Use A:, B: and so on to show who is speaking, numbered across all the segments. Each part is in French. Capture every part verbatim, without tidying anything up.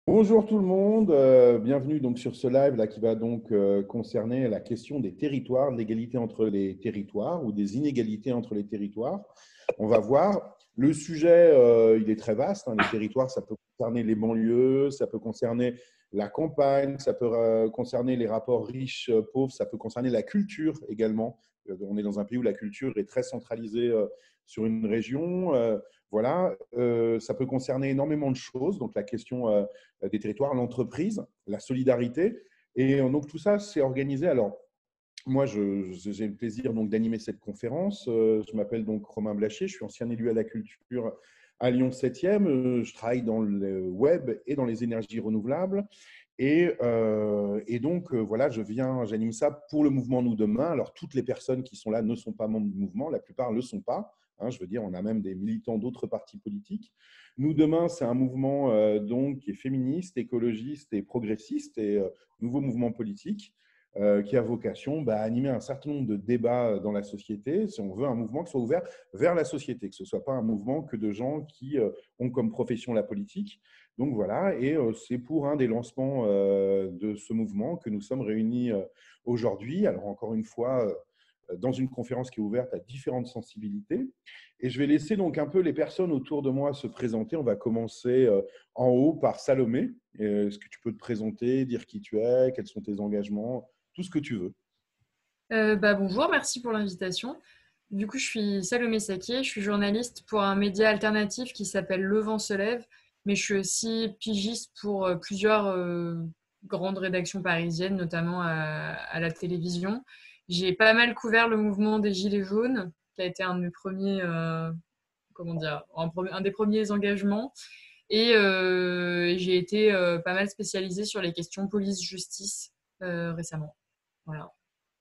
A: Bonjour tout le monde, euh, bienvenue donc sur ce live là qui va donc euh, concerner la question des territoires, de l'égalité entre les territoires ou des inégalités entre les territoires. On va voir. Le sujet, euh, il est très vaste, hein. Les territoires, ça peut concerner les banlieues, ça peut concerner la campagne, ça peut euh, concerner les rapports riches-pauvres, ça peut concerner la culture également. Euh, On est dans un pays où la culture est très centralisée euh, sur une région. Euh, voilà, Euh, ça peut concerner énormément de choses. Donc la question euh, des territoires, l'entreprise, la solidarité. Et donc tout ça, c'est organisé. Alors, moi, je- j'ai le plaisir donc d'animer cette conférence. Euh, Je m'appelle donc Romain Blacher, je suis ancien élu à la culture à Lyon septième. Euh, Je travaille dans le web et dans les énergies renouvelables. Et, euh, et donc, euh, voilà, je viens, j'anime ça pour le mouvement Nous Demain. Alors, toutes les personnes qui sont là ne sont pas membres du mouvement, la plupart ne le sont pas. Hein, je veux dire, on a même des militants d'autres partis politiques. Nous Demain, c'est un mouvement euh, donc qui est féministe, écologiste et progressiste, et euh, nouveau mouvement politique euh, qui a vocation bah, à animer un certain nombre de débats dans la société. Si on veut un mouvement qui soit ouvert vers la société, que ce ne soit pas un mouvement que de gens qui euh, ont comme profession la politique. Donc voilà, et euh, c'est pour un des lancements euh, de ce mouvement que nous sommes réunis euh, aujourd'hui. Alors encore une fois, euh, dans une conférence qui est ouverte à différentes sensibilités. Et je vais laisser donc un peu les personnes autour de moi se présenter. On va commencer euh, en haut par Salomé. Euh, Est-ce que tu peux te présenter, dire qui tu es, quels sont tes engagements, tout ce que tu veux.
B: Euh, bah, bonjour, merci pour l'invitation. Du coup, je suis Salomé Sakier, je suis journaliste pour un média alternatif qui s'appelle Le Vent se lève, mais je suis aussi pigiste pour euh, plusieurs euh, grandes rédactions parisiennes, notamment à, à la télévision. J'ai pas mal couvert le mouvement des Gilets jaunes, qui a été un de mes premiers, euh, comment dire, un, premier- un des premiers engagements. Et euh, j'ai été euh, pas mal spécialisée sur les questions police-justice euh, récemment. Voilà.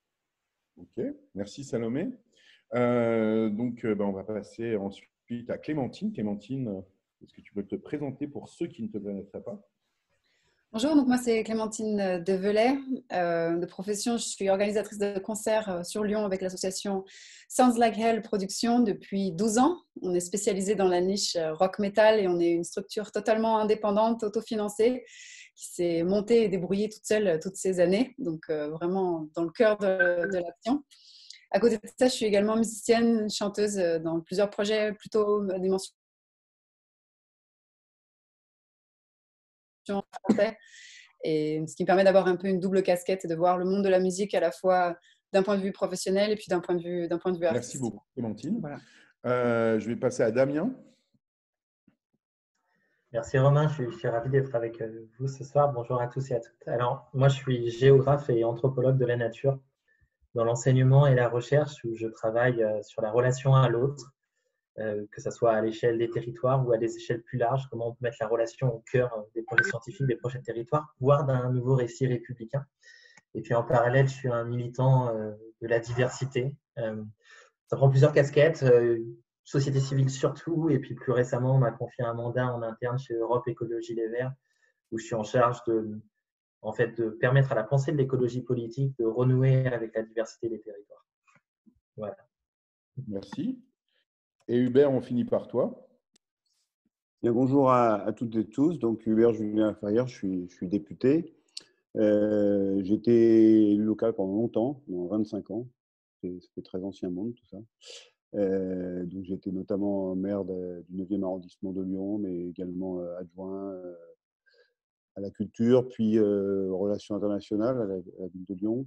A: Ok, merci Salomé. Euh, donc, euh, ben, on va passer ensuite à Clémentine. Clémentine, euh, est-ce que tu peux te présenter pour ceux qui ne te connaîtraient pas?
C: Bonjour, donc moi c'est Clémentine Develay. Euh, de profession, je suis organisatrice de concerts euh, sur Lyon avec l'association Sounds Like Hell Productions depuis douze ans. On est spécialisé dans la niche euh, rock metal et on est une structure totalement indépendante, autofinancée, qui s'est montée et débrouillée toute seule euh, toutes ces années, donc euh, vraiment dans le cœur de, de l'action. À côté de ça, je suis également musicienne, chanteuse euh, dans plusieurs projets plutôt à dimension français. Et ce qui me permet d'avoir un peu une double casquette et de voir le monde de la musique à la fois d'un point de vue professionnel et puis d'un point de vue, d'un point de vue
A: Merci
C: artistique.
A: beaucoup, Clémentine.
C: Voilà.
A: Euh, je vais passer à Damien.
D: Merci Romain, je suis, je suis ravi d'être avec euh, vous ce soir. Bonjour à tous et à toutes. Alors, moi je suis géographe et anthropologue de la nature dans l'enseignement et la recherche où je travaille euh, sur la relation à l'autre, euh, que ce soit à l'échelle des territoires ou à des échelles plus larges, comment on peut mettre la relation au cœur euh, des projets scientifiques, des projets de territoire, voire d'un nouveau récit républicain. Et puis en parallèle, je suis un militant euh, de la diversité. Euh, ça prend plusieurs casquettes, euh, société civile surtout, et puis plus récemment, on m'a confié un mandat en interne chez Europe Écologie Les Verts, où je suis en charge de, en fait, de permettre à la pensée de l'écologie politique de renouer avec la diversité des territoires. Voilà.
A: Merci. Et Hubert, on finit par toi.
E: Bien, bonjour à, à toutes et tous. Donc, Hubert Julien Ferrière, je suis, je suis député. Euh, J'étais élu local pendant longtemps, pendant vingt-cinq ans. Ça fait très ancien monde, tout ça. Euh, donc, j'étais notamment maire de, du neuvième arrondissement de Lyon, mais également euh, adjoint euh, à la culture, puis euh, aux relations internationales à la, à la ville de Lyon.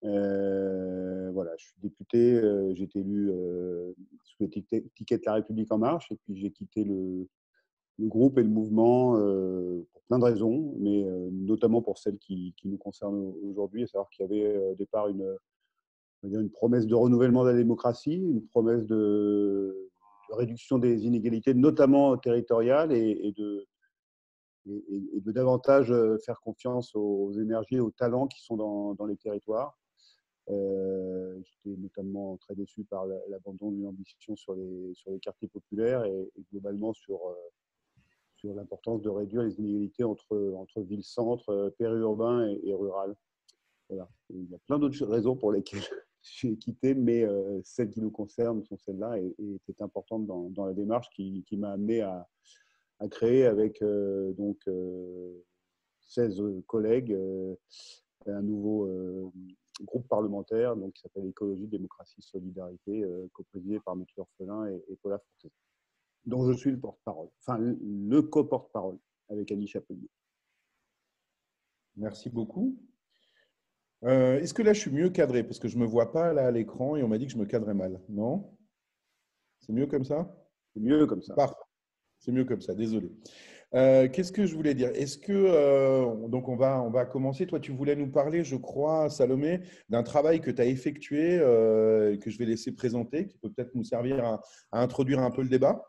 E: Euh, voilà, je suis député. Euh, j'ai été élu euh, sous l'étiquette La République En Marche, et puis j'ai quitté le le groupe et le mouvement euh, pour plein de raisons, mais euh, notamment pour celles qui, qui nous concernent aujourd'hui, à savoir qu'il y avait euh, au départ une, on va dire une promesse de renouvellement de la démocratie, une promesse de, de réduction des inégalités, notamment territoriales, et, et, de, et, et de davantage faire confiance aux énergies et aux talents qui sont dans, dans les territoires. Euh, J'étais notamment très déçu par l'abandon d'une ambition sur les, sur les quartiers populaires et, et globalement sur euh, sur l'importance de réduire les inégalités entre, entre villes-centres, périurbains et, et rural. Voilà. Il y a plein d'autres raisons pour lesquelles j'ai quitté, mais euh, celles qui nous concernent sont celles-là et, et étaient importantes dans, dans la démarche qui, qui m'a amené à, à créer avec euh, donc, euh, seize collègues, euh, un nouveau euh, groupe parlementaire donc, qui s'appelle Écologie, Démocratie, Solidarité, euh, co-présidé par Mathieu Orphelin et, et Paula Forcet, dont je suis le porte-parole, enfin le, le co-porte-parole avec Annie Chapelier.
A: Merci beaucoup. Euh, Est-ce que là, je suis mieux cadré? Parce que je ne me vois pas là à l'écran et on m'a dit que je me cadrais mal. Non? C'est mieux comme ça?
E: C'est mieux comme ça.
A: Parfait. C'est mieux comme ça, désolé. Euh, Qu'est-ce que je voulais dire? Est-ce que, euh, donc on va, on va commencer. Toi, tu voulais nous parler, je crois, Salomé, d'un travail que tu as effectué, euh, que je vais laisser présenter, qui peut peut-être nous servir à, à introduire un peu le débat.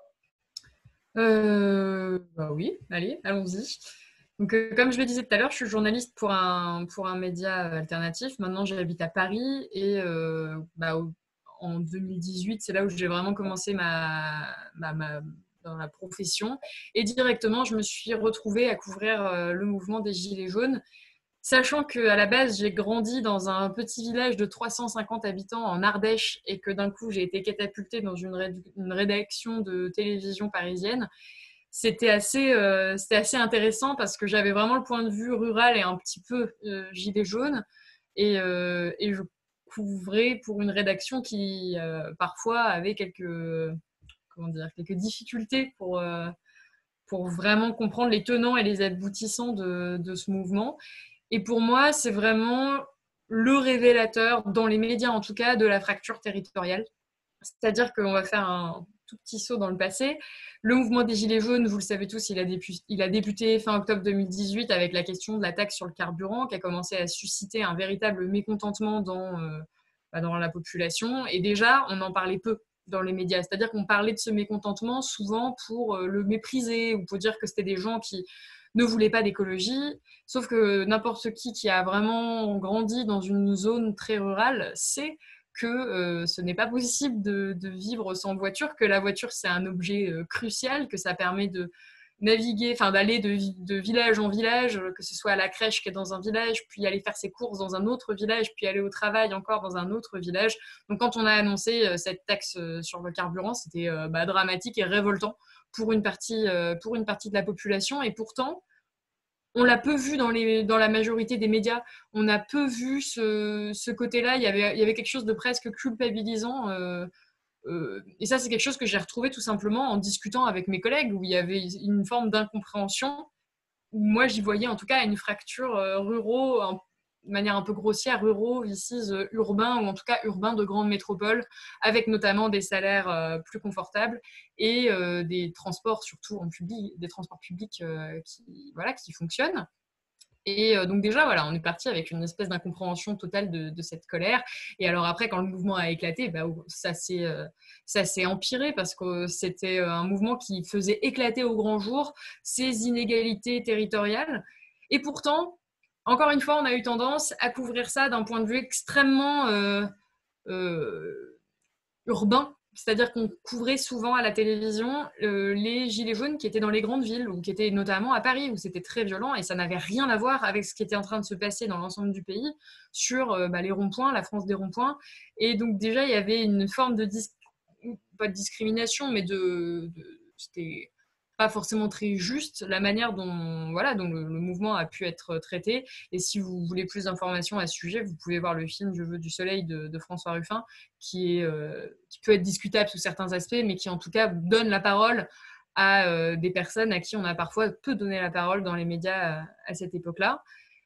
B: Euh, bah oui, allez, allons-y. Donc, euh, comme je le disais tout à l'heure, je suis journaliste pour un, pour un média alternatif. Maintenant, j'habite à Paris et euh, bah, au- en deux mille dix-huit, c'est là où j'ai vraiment commencé ma, ma, ma- dans la profession. Et directement, je me suis retrouvée à couvrir euh, le mouvement des Gilets jaunes, sachant qu'à la base, j'ai grandi dans un petit village de trois cent cinquante habitants en Ardèche et que d'un coup, j'ai été catapultée dans une, réd- une rédaction de télévision parisienne. C'était assez, euh, c'était assez intéressant parce que j'avais vraiment le point de vue rural et un petit peu euh, gilet jaune. Et, euh, et je couvrais pour une rédaction qui, euh, parfois, avait quelques, comment dire, quelques difficultés pour, euh, pour vraiment comprendre les tenants et les aboutissants de, de ce mouvement. Et pour moi, c'est vraiment le révélateur, dans les médias en tout cas, de la fracture territoriale. C'est-à-dire qu'on va faire un tout petit saut dans le passé. Le mouvement des Gilets jaunes, vous le savez tous, il a, dépu- il a débuté fin octobre deux mille dix-huit avec la question de la taxe sur le carburant qui a commencé à susciter un véritable mécontentement dans, euh, bah, dans la population. Et déjà, on en parlait peu dans les médias. C'est-à-dire qu'on parlait de ce mécontentement souvent pour euh, le mépriser ou pour dire que c'était des gens qui ne voulaient pas d'écologie. Sauf que n'importe qui qui a vraiment grandi dans une zone très rurale sait que euh, ce n'est pas possible de, de vivre sans voiture, que la voiture c'est un objet euh, crucial, que ça permet de naviguer, enfin d'aller de, de village en village, que ce soit à la crèche qui est dans un village, puis aller faire ses courses dans un autre village, puis aller au travail encore dans un autre village. Donc quand on a annoncé euh, cette taxe euh, sur le carburant, c'était euh, bah, dramatique et révoltant pour une partie, euh, pour une partie de la population. Et pourtant, on l'a peu vu dans, les, dans la majorité des médias. On a peu vu ce, ce côté-là. Il y, avait, il y avait quelque chose de presque culpabilisant. Euh, euh, et ça, c'est quelque chose que j'ai retrouvé tout simplement en discutant avec mes collègues, où il y avait une forme d'incompréhension. Où moi, j'y voyais en tout cas une fracture euh, ruraux, un, de manière un peu grossière, ruraux, ici euh, urbains, ou en tout cas urbains de grandes métropoles, avec notamment des salaires euh, plus confortables et euh, des transports, surtout en public, des transports publics euh, qui, voilà, qui fonctionnent. Et euh, donc déjà, voilà, on est parti avec une espèce d'incompréhension totale de, de cette colère. Et alors après, quand le mouvement a éclaté, bah, ça s'est euh, ça s'est empiré parce que c'était un mouvement qui faisait éclater au grand jour ces inégalités territoriales. Et pourtant, encore une fois, on a eu tendance à couvrir ça d'un point de vue extrêmement euh, euh, urbain. C'est-à-dire qu'on couvrait souvent à la télévision euh, les gilets jaunes qui étaient dans les grandes villes, ou qui étaient notamment à Paris, où c'était très violent, et ça n'avait rien à voir avec ce qui était en train de se passer dans l'ensemble du pays, sur euh, bah, les ronds-points, la France des ronds-points. Et donc déjà, il y avait une forme de, dis- pas de discrimination, mais de... de c'était pas forcément très juste la manière dont, voilà, dont le, le mouvement a pu être traité. Et si vous voulez plus d'informations à ce sujet, vous pouvez voir le film Je veux du soleil de, de François Ruffin, qui, est, euh, qui peut être discutable sous certains aspects, mais qui en tout cas donne la parole à euh, des personnes à qui on a parfois peu donné la parole dans les médias à, à cette époque-là.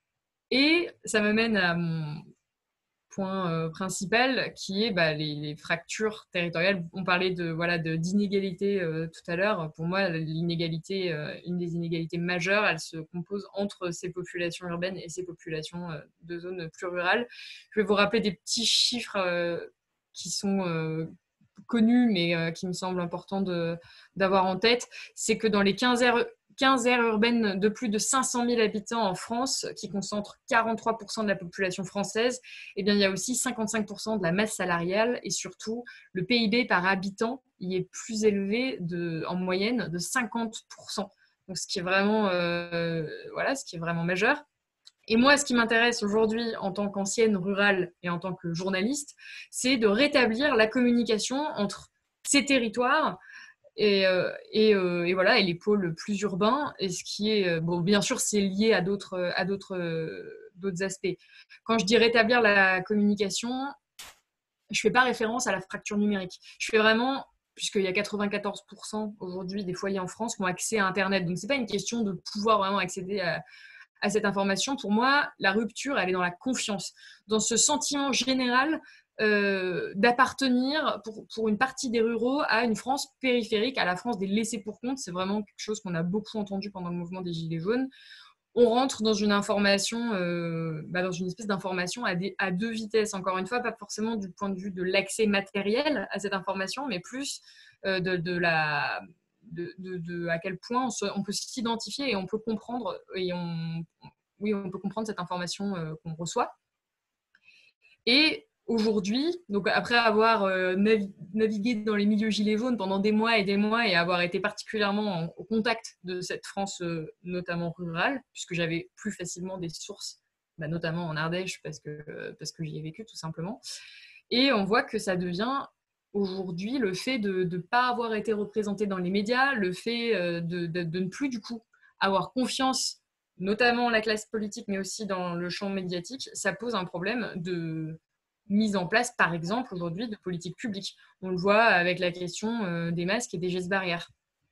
B: Et ça me mène à mon point euh, principal, qui est bah, les, les fractures territoriales. On parlait de, voilà, de, d'inégalité euh, tout à l'heure. Pour moi, l'inégalité, euh, une des inégalités majeures, elle se compose entre ces populations urbaines et ces populations euh, de zones plus rurales. Je vais vous rappeler des petits chiffres euh, qui sont euh, connus, mais euh, qui me semblent importants de, d'avoir en tête. C'est que dans les quinze aires quinze aires urbaines de plus de cinq cent mille habitants en France, qui concentrent quarante-trois pour cent de la population française, eh bien, il y a aussi cinquante-cinq pour cent de la masse salariale, et surtout, le P I B par habitant y est plus élevé de, en moyenne de cinquante pour cent. Donc, ce qui est vraiment, euh, voilà, ce qui est vraiment majeur. Et moi, ce qui m'intéresse aujourd'hui en tant qu'ancienne rurale et en tant que journaliste, c'est de rétablir la communication entre ces territoires Et, euh, et, euh, et voilà, et les pôles plus urbains, et ce qui est, euh, bon, bien sûr, c'est lié à d'autres, à d'autres, euh, d'autres aspects. Quand je dis rétablir la communication, je fais pas référence à la fracture numérique. Je fais vraiment, puisqu'il y a quatre-vingt-quatorze pour cent aujourd'hui des foyers en France qui ont accès à Internet, donc c'est pas une question de pouvoir vraiment accéder à, à cette information. Pour moi, la rupture, elle est dans la confiance, dans ce sentiment général Euh, d'appartenir pour, pour une partie des ruraux à une France périphérique, à la France des laissés pour compte. C'est vraiment quelque chose qu'on a beaucoup entendu pendant le mouvement des Gilets jaunes. On rentre dans une information, euh, bah dans une espèce d'information à, des, à deux vitesses, encore une fois, pas forcément du point de vue de l'accès matériel à cette information, mais plus euh, de, de la... De, de, de à quel point on, se, on peut s'identifier et on peut comprendre, et on, oui, on peut comprendre cette information euh, qu'on reçoit. Et aujourd'hui, donc après avoir euh, navigué dans les milieux gilets jaunes pendant des mois et des mois et avoir été particulièrement en, au contact de cette France, euh, notamment rurale, puisque j'avais plus facilement des sources, bah, notamment en Ardèche, parce que, euh, parce que j'y ai vécu tout simplement. Et on voit que ça devient aujourd'hui le fait de ne pas avoir été représenté dans les médias, le fait euh, de, de, de ne plus du coup avoir confiance, notamment la classe politique, mais aussi dans le champ médiatique, ça pose un problème de mise en place, par exemple, aujourd'hui, de politique publique. On le voit avec la question euh, des masques et des gestes barrières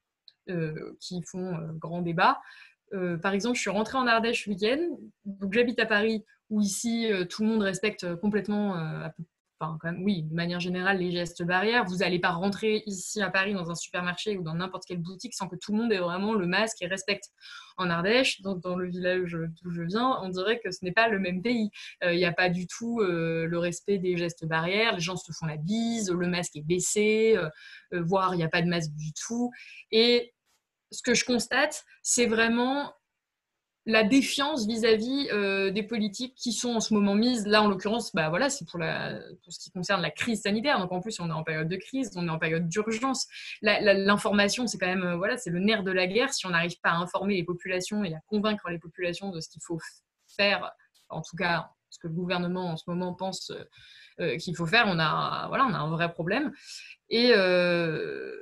B: euh, qui font euh, grand débat. Euh, par exemple, je suis rentrée en Ardèche ce week-end, donc j'habite à Paris, où ici, euh, tout le monde respecte complètement, euh, enfin, quand même, oui, de manière générale, les gestes barrières. Vous n'allez pas rentrer ici à Paris dans un supermarché ou dans n'importe quelle boutique sans que tout le monde ait vraiment le masque et respecte. En Ardèche, dans, dans le village d'où je viens, on dirait que ce n'est pas le même pays. Il euh, n'y a pas du tout euh, le respect des gestes barrières, les gens se font la bise, le masque est baissé, euh, euh, voire il n'y a pas de masque du tout. Et ce que je constate, c'est vraiment la défiance vis-à-vis euh, des politiques qui sont en ce moment mises. Là, en l'occurrence, bah, voilà, c'est pour, la, pour ce qui concerne la crise sanitaire. Donc, en plus, on est en période de crise, on est en période d'urgence. La, la, l'information, c'est quand même euh, voilà, c'est le nerf de la guerre. Si on n'arrive pas à informer les populations et à convaincre les populations de ce qu'il faut faire, en tout cas, ce que le gouvernement en ce moment pense euh, qu'il faut faire, on a, voilà, on a un vrai problème. Et, euh,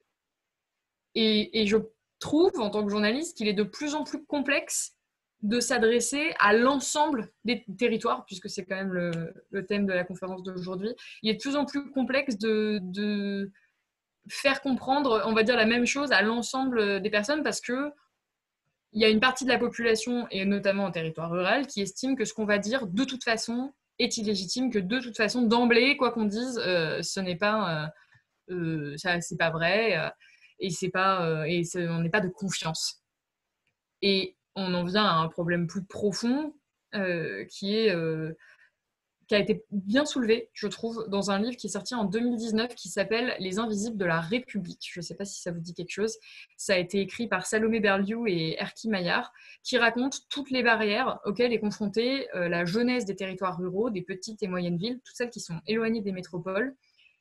B: et, et je trouve, en tant que journaliste, qu'il est de plus en plus complexe de s'adresser à l'ensemble des territoires, puisque c'est quand même le, le thème de la conférence d'aujourd'hui. Il est de plus en plus complexe de, de faire comprendre, on va dire, la même chose à l'ensemble des personnes, parce que il y a une partie de la population, et notamment en territoire rural, qui estime que ce qu'on va dire, de toute façon, est illégitime, que de toute façon, d'emblée, quoi qu'on dise, euh, ce n'est pas, euh, euh, ça, c'est pas vrai. Euh, et, c'est pas, euh, et c'est, on n'est pas de confiance. Et on en vient à un problème plus profond euh, qui, est, euh, qui a été bien soulevé, je trouve, dans un livre qui est sorti en deux mille dix-neuf qui s'appelle « Les Invisibles de la République ». Je ne sais pas si ça vous dit quelque chose. Ça a été écrit par Salomé Berliou et Erkki Maillard, qui racontent toutes les barrières auxquelles est confrontée euh, la jeunesse des territoires ruraux, des petites et moyennes villes, toutes celles qui sont éloignées des métropoles.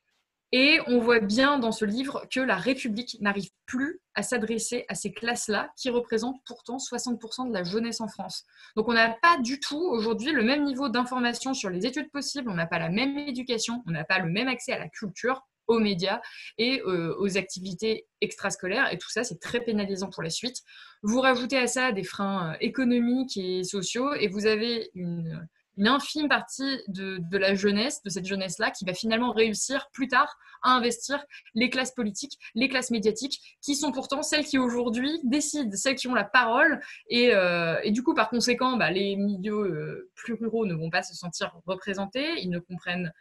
B: Et on voit bien dans ce livre que la République n'arrive plus à s'adresser à ces classes-là qui représentent pourtant soixante pour cent de la jeunesse en France. Donc on n'a pas du tout aujourd'hui le même niveau d'information sur les études possibles, on n'a pas la même éducation, on n'a pas le même accès à la culture, aux médias et euh, aux activités extrascolaires. Et tout ça, c'est très pénalisant pour la suite. Vous rajoutez à ça des freins économiques et sociaux et vous avez une... une infime partie de, de la jeunesse, de cette jeunesse-là, qui va finalement réussir plus tard à investir les classes politiques, les classes médiatiques, qui sont pourtant celles qui aujourd'hui décident, celles qui ont la parole. Et, euh, et du coup, par conséquent, bah, les milieux euh, plus ruraux ne vont pas se sentir représentés, ils ne comprennent...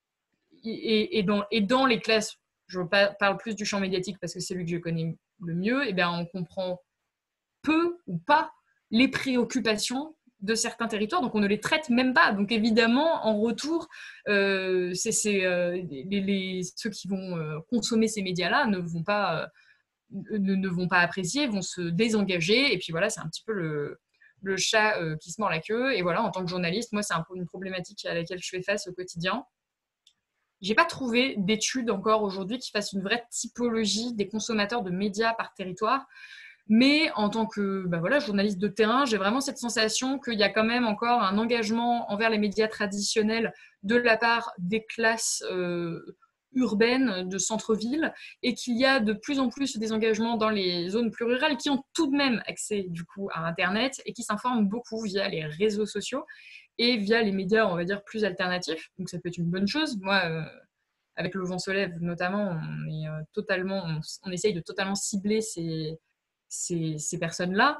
B: Et, et, dans, et dans les classes, je parle plus du champ médiatique parce que c'est celui que je connais le mieux, et bien on comprend peu ou pas les préoccupations de certains territoires, donc on ne les traite même pas. Donc évidemment, en retour, euh, c'est, c'est, euh, les, les, ceux qui vont euh, consommer ces médias-là ne vont pas, euh, ne, ne vont pas apprécier, vont se désengager, et puis voilà, c'est un petit peu le, le chat euh, qui se mord la queue. Et voilà, en tant que journaliste, moi, c'est un peu une problématique à laquelle je fais face au quotidien. J'ai pas trouvé d'études encore aujourd'hui qui fassent une vraie typologie des consommateurs de médias par territoire. Mais en tant que ben voilà, journaliste de terrain, j'ai vraiment cette sensation qu'il y a quand même encore un engagement envers les médias traditionnels de la part des classes, euh, urbaines, de centre-ville, et qu'il y a de plus en plus des engagements dans les zones plus rurales qui ont tout de même accès du coup à Internet et qui s'informent beaucoup via les réseaux sociaux et via les médias, on va dire, plus alternatifs. Donc ça peut être une bonne chose. Moi, euh, avec Le Vent se lève notamment, on, est, euh, totalement, on, on essaye de totalement cibler ces, ces, ces personnes-là.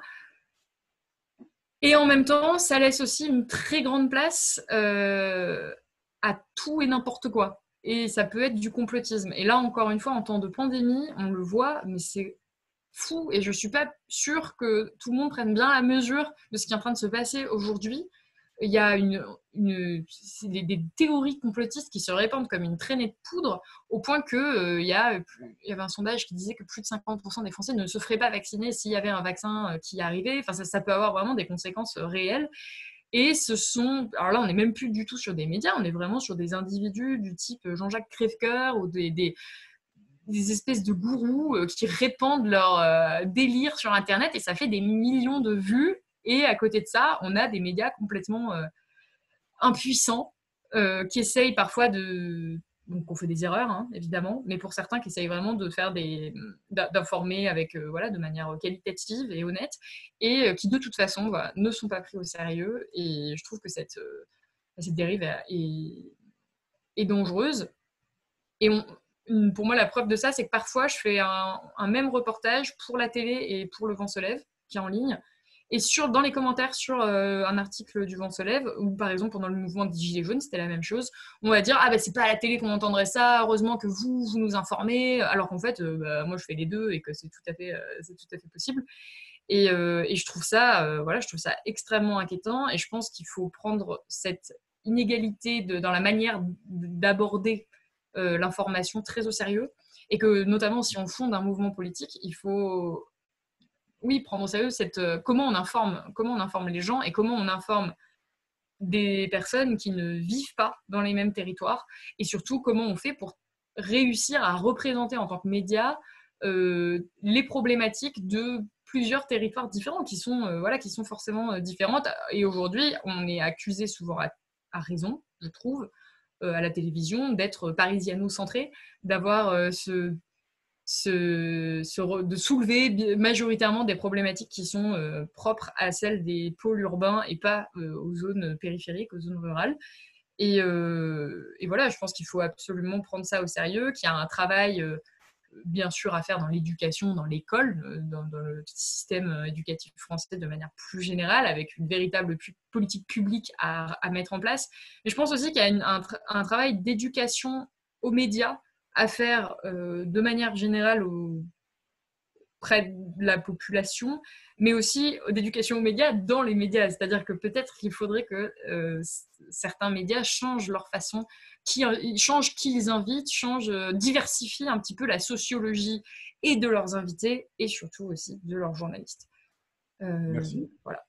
B: Et en même temps, ça laisse aussi une très grande place euh, à tout et n'importe quoi. Et ça peut être du complotisme. Et là, encore une fois, en temps de pandémie, on le voit, mais c'est fou. Et je ne suis pas sûre que tout le monde prenne bien la mesure de ce qui est en train de se passer aujourd'hui. Il y a une, une, des, des théories complotistes qui se répandent comme une traînée de poudre, au point qu'il euh, y, il y avait un sondage qui disait que plus de cinquante pour cent des Français ne se feraient pas vacciner s'il y avait un vaccin qui arrivait. Enfin, ça, ça peut avoir vraiment des conséquences réelles. Et ce sont, alors là, on n'est même plus du tout sur des médias, on est vraiment sur des individus du type Jean-Jacques Crèvecoeur ou des, des, des espèces de gourous euh, qui répandent leur euh, délire sur Internet et ça fait des millions de vues. Et à côté de ça, on a des médias complètement euh, impuissants euh, qui essayent parfois de... Donc on fait des erreurs, hein, évidemment, mais pour certains qui essayent vraiment de faire des, d'informer avec, euh, voilà, de manière qualitative et honnête, et euh, qui de toute façon voilà, ne sont pas pris au sérieux. Et je trouve que cette, euh, cette dérive est, est dangereuse. Et on, pour moi, la preuve de ça, c'est que parfois, je fais un, un même reportage pour la télé et pour Le Vent se lève, qui est en ligne. Et sur, dans les commentaires sur euh, un article du Vent se lève, ou par exemple pendant le mouvement des Gilets jaunes, c'était la même chose, on va dire « Ah ben c'est pas à la télé qu'on entendrait ça, heureusement que vous, vous nous informez », alors qu'en fait, euh, bah, moi je fais les deux et que c'est tout à fait, euh, c'est tout à fait possible. Et, euh, et je trouve ça, euh, voilà, je trouve ça extrêmement inquiétant et je pense qu'il faut prendre cette inégalité de, dans la manière d'aborder euh, l'information très au sérieux et que notamment si on fonde un mouvement politique, il faut... oui, prendre au sérieux cette, euh, comment, on informe, comment on informe les gens et comment on informe des personnes qui ne vivent pas dans les mêmes territoires et surtout comment on fait pour réussir à représenter en tant que média euh, les problématiques de plusieurs territoires différents qui sont, euh, voilà, qui sont forcément euh, différentes. Et aujourd'hui, on est accusé souvent à, à raison, je trouve, euh, à la télévision, d'être parisiano-centré, d'avoir euh, ce... Se, se, de soulever majoritairement des problématiques qui sont euh, propres à celles des pôles urbains et pas euh, aux zones périphériques, aux zones rurales. Et, euh, et voilà, je pense qu'il faut absolument prendre ça au sérieux, qu'il y a un travail euh, bien sûr à faire dans l'éducation, dans l'école, dans, dans le système éducatif français de manière plus générale, avec une véritable pu- politique publique à, à mettre en place. Mais je pense aussi qu'il y a une, un, un travail d'éducation aux médias à faire euh, de manière générale auprès de la population, mais aussi d'éducation aux médias dans les médias. C'est-à-dire que peut-être qu'il faudrait que euh, certains médias changent leur façon, qui, changent qui ils invitent, changent, euh, diversifient un petit peu la sociologie et de leurs invités et surtout aussi de leurs journalistes.
A: Euh, Merci.
B: Voilà.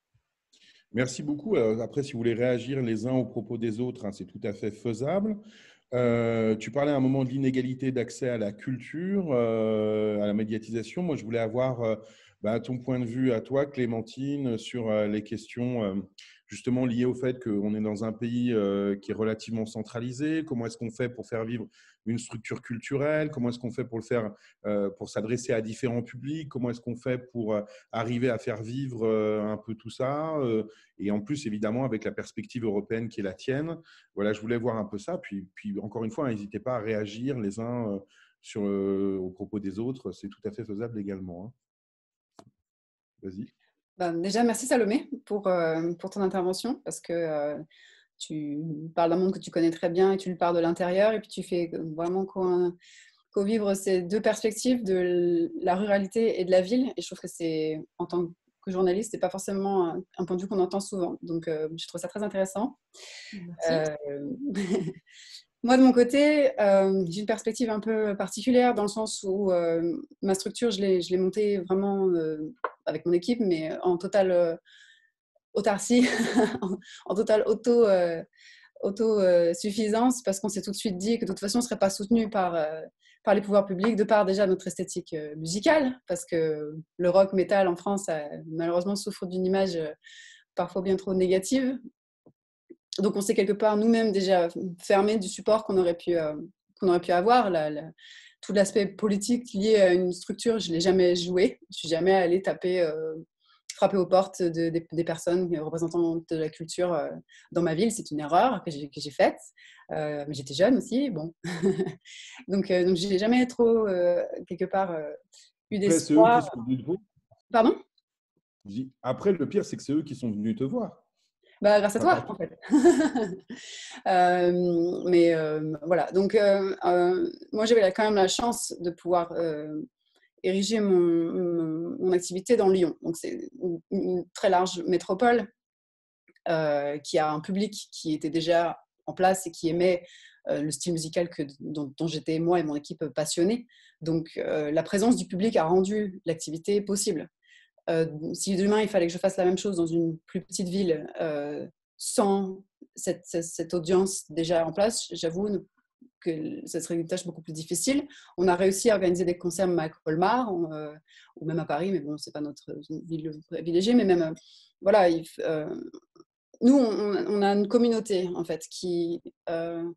A: Merci beaucoup. Alors, après, si vous voulez réagir les uns aux propos des autres, hein, c'est tout à fait faisable. Euh, tu parlais à un moment de l'inégalité d'accès à la culture, euh, à la médiatisation. Moi, je voulais avoir euh, bah, ton point de vue à toi, Clémentine, sur euh, les questions euh, justement liées au fait qu'on est dans un pays euh, qui est relativement centralisé. Comment est-ce qu'on fait pour faire vivre une structure culturelle? Comment est-ce qu'on fait pour le faire, euh, pour s'adresser à différents publics? Comment est-ce qu'on fait pour euh, arriver à faire vivre euh, un peu tout ça? euh, Et en plus, évidemment, avec la perspective européenne qui est la tienne. Voilà, je voulais voir un peu ça. Puis, puis encore une fois, n'hésitez pas à réagir les uns euh, sur, euh, aux propos des autres. C'est tout à fait faisable également. Hein. Vas-y.
C: Ben, déjà, merci Salomé pour, euh, pour ton intervention parce que euh, tu parles d'un monde que tu connais très bien et tu le parles de l'intérieur et puis tu fais vraiment co-vivre ces deux perspectives de la ruralité et de la ville. Et je trouve que c'est, en tant que journaliste, c'est pas forcément un, un point de vue qu'on entend souvent. Donc, euh, je trouve ça très intéressant.
B: Merci.
C: Euh, Moi, de mon côté, euh, j'ai une perspective un peu particulière dans le sens où euh, ma structure, je l'ai, je l'ai montée vraiment euh, avec mon équipe, mais en totale euh, autarcie, en, en totale auto, euh, auto-suffisance, parce qu'on s'est tout de suite dit que de toute façon, on ne serait pas soutenu par, euh, par les pouvoirs publics, de par déjà notre esthétique euh, musicale, parce que le rock metal en France, a, malheureusement, souffre d'une image euh, parfois bien trop négative. Donc, on s'est quelque part nous-mêmes déjà fermé du support qu'on aurait pu, euh, qu'on aurait pu avoir. La, la, tout l'aspect politique lié à une structure, je ne l'ai jamais joué. Je ne suis jamais allée taper, euh, frapper aux portes de, de, des personnes représentant de la culture euh, dans ma ville. C'est une erreur que j'ai, que j'ai faite. Euh, mais j'étais jeune aussi, bon. donc, euh, donc, je n'ai jamais trop, euh, quelque part, euh, eu d'espoir.
A: Après, c'est eux qui sont venus te voir.
C: Pardon ?
A: Après, le pire, c'est que c'est eux qui sont venus te voir.
C: Bah, grâce à toi, en fait. euh, mais euh, voilà, donc euh, euh, moi j'avais quand même la chance de pouvoir euh, ériger mon, mon, mon activité dans Lyon. Donc c'est une, une très large métropole euh, qui a un public qui était déjà en place et qui aimait euh, le style musical que, dont, dont j'étais moi et mon équipe passionnés. Donc euh, la présence du public a rendu l'activité possible. Euh, si demain il fallait que je fasse la même chose dans une plus petite ville euh, sans cette, cette, cette audience déjà en place, j'avoue que ce serait une tâche beaucoup plus difficile. On a réussi à organiser des concerts même à Colmar euh, ou même à Paris, mais bon, c'est pas notre ville privilégiée, mais même, euh, voilà, il, euh, nous, on, on a une communauté en fait qui, euh,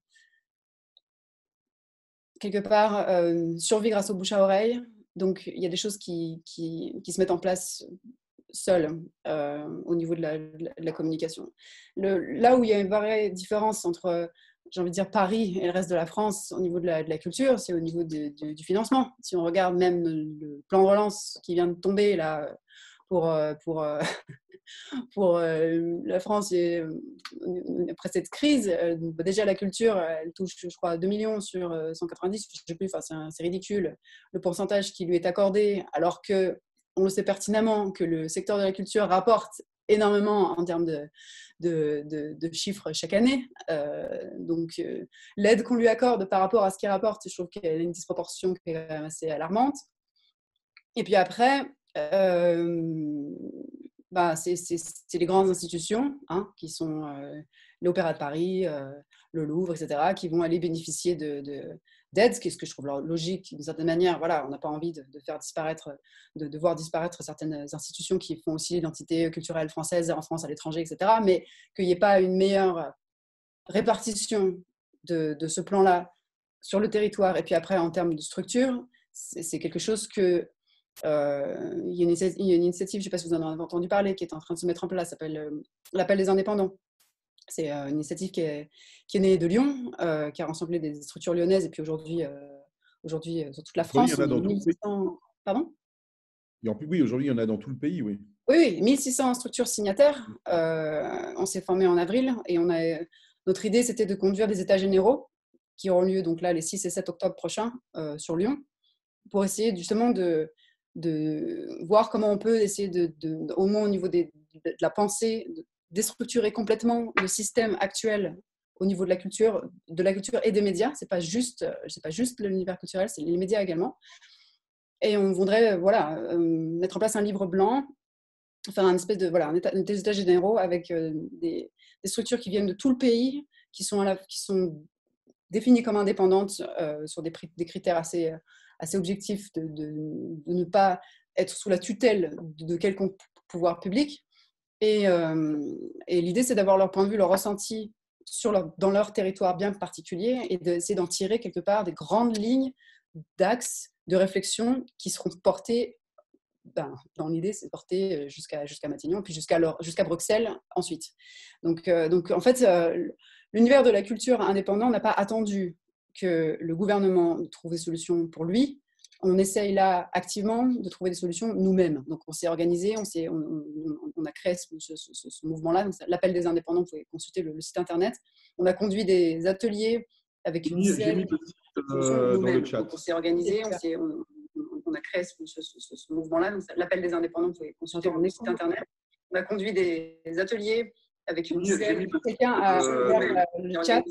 C: quelque part, euh, survit grâce au bouche à oreille. Donc, il y a des choses qui, qui, qui se mettent en place seules euh, au niveau de la, de la communication. Le, là où il y a une vraie différence entre, j'ai envie de dire, Paris et le reste de la France au niveau de la, de la culture, c'est au niveau de, de, du financement. Si on regarde même le plan de relance qui vient de tomber là, pour, pour, pour la France et, après cette crise, déjà la culture, elle touche, je crois, deux millions sur cent quatre-vingt-dix, je ne sais plus, enfin, c'est, c'est ridicule le pourcentage qui lui est accordé, alors qu'on le sait pertinemment que le secteur de la culture rapporte énormément en termes de, de, de, de chiffres chaque année. Euh, donc, euh, l'aide qu'on lui accorde par rapport à ce qu'il rapporte, je trouve qu'il y a une disproportion qui est quand même assez alarmante. Et puis après, euh, bah, c'est, c'est, c'est les grandes institutions, hein, qui sont euh, l'Opéra de Paris, euh, le Louvre, et cetera, qui vont aller bénéficier de, de, d'aide, ce qui est ce que je trouve logique d'une certaine manière. Voilà, on n'a pas envie de, de faire disparaître, de, de voir disparaître certaines institutions qui font aussi l'identité culturelle française en France, à l'étranger, et cetera, mais qu'il n'y ait pas une meilleure répartition de, de ce plan-là sur le territoire. Et puis après, en termes de structure, c'est, c'est quelque chose que Euh, il, y a une, il y a une initiative, je ne sais pas si vous en avez entendu parler, qui est en train de se mettre en place, s'appelle euh, l'Appel des indépendants. C'est euh, une initiative qui est, qui est née de Lyon, euh, qui a rassemblé des structures lyonnaises, et puis aujourd'hui, euh, aujourd'hui euh, sur toute la France,
A: il y en a dans
C: mille six cents... Pardon ?
A: Oui, aujourd'hui, il y en a dans tout le pays, oui.
C: Oui, oui, mille six cents structures signataires. Euh, on s'est formé en avril, et on a, notre idée, c'était de conduire des états généraux, qui auront lieu donc là les six et sept octobre prochains euh, sur Lyon, pour essayer justement de de voir comment on peut essayer, de, de, au moins au niveau des, de la pensée, de déstructurer complètement le système actuel au niveau de la culture, de la culture et des médias. C'est pas juste, c'est pas juste l'univers culturel, c'est les médias également. Et on voudrait, voilà, euh, mettre en place un livre blanc, faire un espèce de, voilà, un état, des états généraux avec euh, des, des structures qui viennent de tout le pays, qui sont, à la, qui sont définies comme indépendantes euh, sur des, des critères assez assez objectif de, de, de ne pas être sous la tutelle de, de quelconque pouvoir public. Et, euh, et l'idée, c'est d'avoir leur point de vue, leur ressenti sur leur, dans leur territoire bien particulier et d'essayer d'en tirer quelque part des grandes lignes d'axes de réflexion qui seront portées, ben, dans l'idée, c'est porté jusqu'à, jusqu'à Matignon, puis jusqu'à, leur, jusqu'à Bruxelles ensuite. Donc, euh, donc en fait, euh, l'univers de la culture indépendant n'a pas attendu que le gouvernement trouve des solutions pour lui. On essaye là activement de trouver des solutions nous-mêmes. Donc on s'est organisé, on, s'est, on, on, on a créé ce, ce, ce, ce mouvement-là, donc l'appel des indépendants, vous pouvez consulter le, le site internet. On a conduit des ateliers avec une dizaine
A: de euh, dans le chat.
C: Donc on s'est organisé, on, s'est, on, on a créé ce, ce, ce, ce mouvement-là, donc l'appel des indépendants, vous pouvez consulter le site internet. On a conduit des ateliers avec une dizaine. Quelqu'un a ouvert euh, le chat.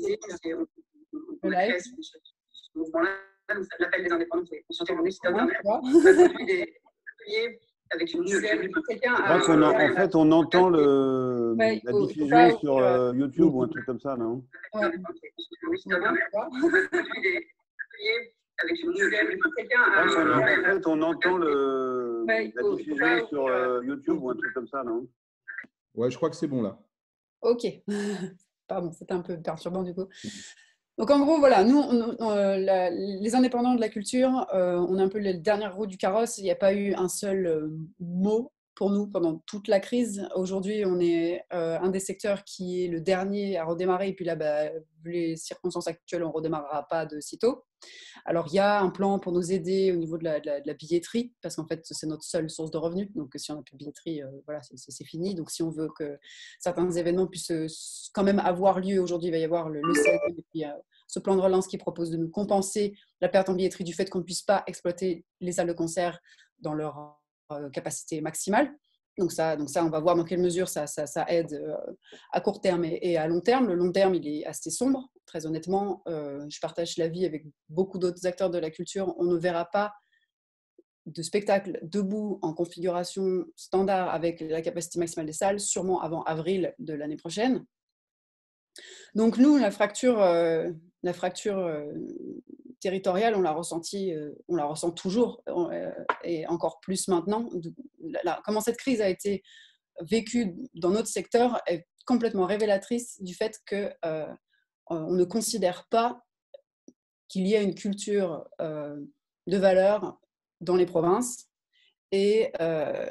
C: Le live. Ce mouvement-là, l'appel des indépendants, vous pouvez consulter le site internet. On a conduit des ateliers avec une dizaine. Quelqu'un a.
E: Je crois qu'en en fait, on entend le, ouais, la faut, diffusion faut sur euh, YouTube ou un truc comme ça, non?
C: Ouais. On a conduit des ateliers avec une dizaine. Quelqu'un a.
E: En fait, on entend le, ouais, la diffusion sur euh, YouTube ou un truc comme ça, non?
A: Ouais, je crois que c'est bon là.
C: Ok. Pardon, c'était un peu perturbant du coup. Donc en gros, voilà, nous, on, on, la, les indépendants de la culture, euh, on est un peu les dernières roues du carrosse. Il n'y a pas eu un seul euh, mot pour nous pendant toute la crise. Aujourd'hui, on est euh, un des secteurs qui est le dernier à redémarrer. Et puis là, bah, vu les circonstances actuelles, on ne redémarrera pas de sitôt. Alors, il y a un plan pour nous aider au niveau de la, de la, de la billetterie, parce qu'en fait, c'est notre seule source de revenus. Donc, si on n'a plus de billetterie, euh, voilà, c'est fini. Donc, si on veut que certains événements puissent euh, quand même avoir lieu, aujourd'hui, il va y avoir le, le C N E et puis euh, ce plan de relance qui propose de nous compenser la perte en billetterie du fait qu'on ne puisse pas exploiter les salles de concert dans leur euh, capacité maximale. Donc ça, donc ça, on va voir dans quelle mesure ça, ça, ça aide euh, à court terme et, et à long terme. Le long terme, il est assez sombre, très honnêtement. Euh, je partage l'avis avec beaucoup d'autres acteurs de la culture. On ne verra pas de spectacle debout en configuration standard avec la capacité maximale des salles, sûrement avant avril de l'année prochaine. Donc nous, la fracture, euh, la fracture euh, territoriale, on l'a ressenti, euh, on la ressent toujours, euh, et encore plus maintenant. La, la, comment cette crise a été vécue dans notre secteur est complètement révélatrice du fait que euh, on ne considère pas qu'il y a une culture euh, de valeur dans les provinces. Et, euh,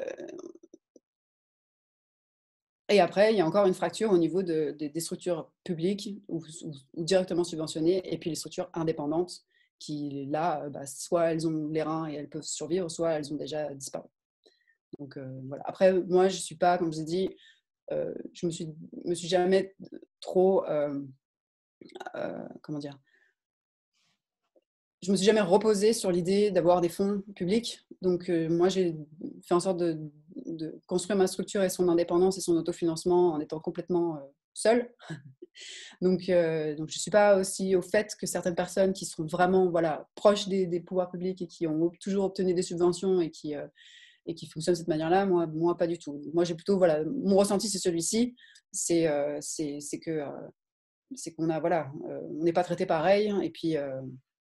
C: et après, il y a encore une fracture au niveau de, de, des structures publiques ou, ou, ou directement subventionnées, et puis les structures indépendantes qui, là, bah, soit elles ont les reins et elles peuvent survivre, soit elles ont déjà disparu. Donc euh, voilà. Après, moi, je ne suis pas, comme je vous ai dit, euh, je ne me suis, me suis jamais trop, euh, euh, comment dire, je ne me suis jamais reposée sur l'idée d'avoir des fonds publics. Donc, euh, moi, j'ai fait en sorte de, de construire ma structure et son indépendance et son autofinancement en étant complètement euh, seule. donc, euh, donc, je ne suis pas aussi au fait que certaines personnes qui sont vraiment voilà, proches des, des pouvoirs publics et qui ont toujours obtenu des subventions et qui, euh, et qui fonctionnent de cette manière-là. Moi, moi, pas du tout. Moi, j'ai plutôt, voilà, mon ressenti, c'est celui-ci. C'est euh, que euh, c'est qu'on a, voilà, euh, on n'est pas traité pareil. Et puis, euh,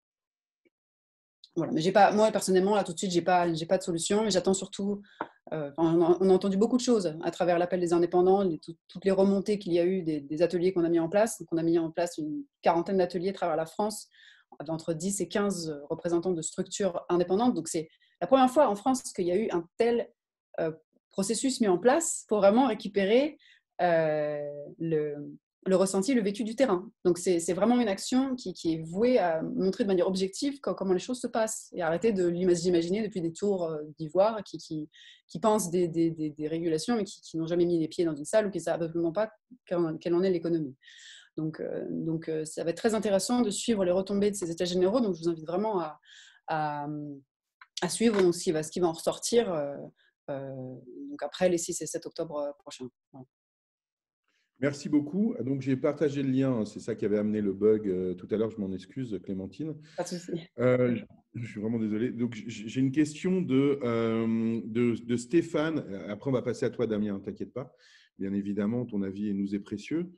C: voilà. Mais j'ai pas, moi personnellement, là tout de suite, j'ai pas, j'ai pas de solution. Et j'attends surtout. Euh, on, a, on a entendu beaucoup de choses à travers l'appel des indépendants, les, tout, toutes les remontées qu'il y a eu des, des ateliers qu'on a mis en place. Donc, on a mis en place une quarantaine d'ateliers à travers la France, entre dix et quinze représentants de structures indépendantes. Donc, c'est la première fois en France qu'il y a eu un tel euh, processus mis en place pour vraiment récupérer euh, le, le ressenti, le vécu du terrain. Donc, c'est vraiment une action qui, qui est vouée à montrer de manière objective comment les choses se passent et arrêter de l'imaginer depuis des tours d'ivoire qui, qui, qui pensent des, des, des, des régulations mais qui, qui n'ont jamais mis les pieds dans une salle ou qui ne savent absolument pas quelle en est l'économie. Donc, euh, donc euh, ça va être très intéressant de suivre les retombées de ces états généraux. Donc, je vous invite vraiment à, à, à suivre donc, ce, qui va, ce qui va en ressortir euh, euh, donc après les six et sept octobre prochains. Voilà.
A: Merci beaucoup. Donc, j'ai partagé le lien. C'est ça qui avait amené le bug euh, tout à l'heure. Je m'en excuse, Clémentine.
C: Pas de souci.
A: Euh, je, je suis vraiment désolé. Donc, j'ai une question de, euh, de, de Stéphane. Après, on va passer à toi, Damien. T'inquiète pas. Bien évidemment, ton avis nous est précieux.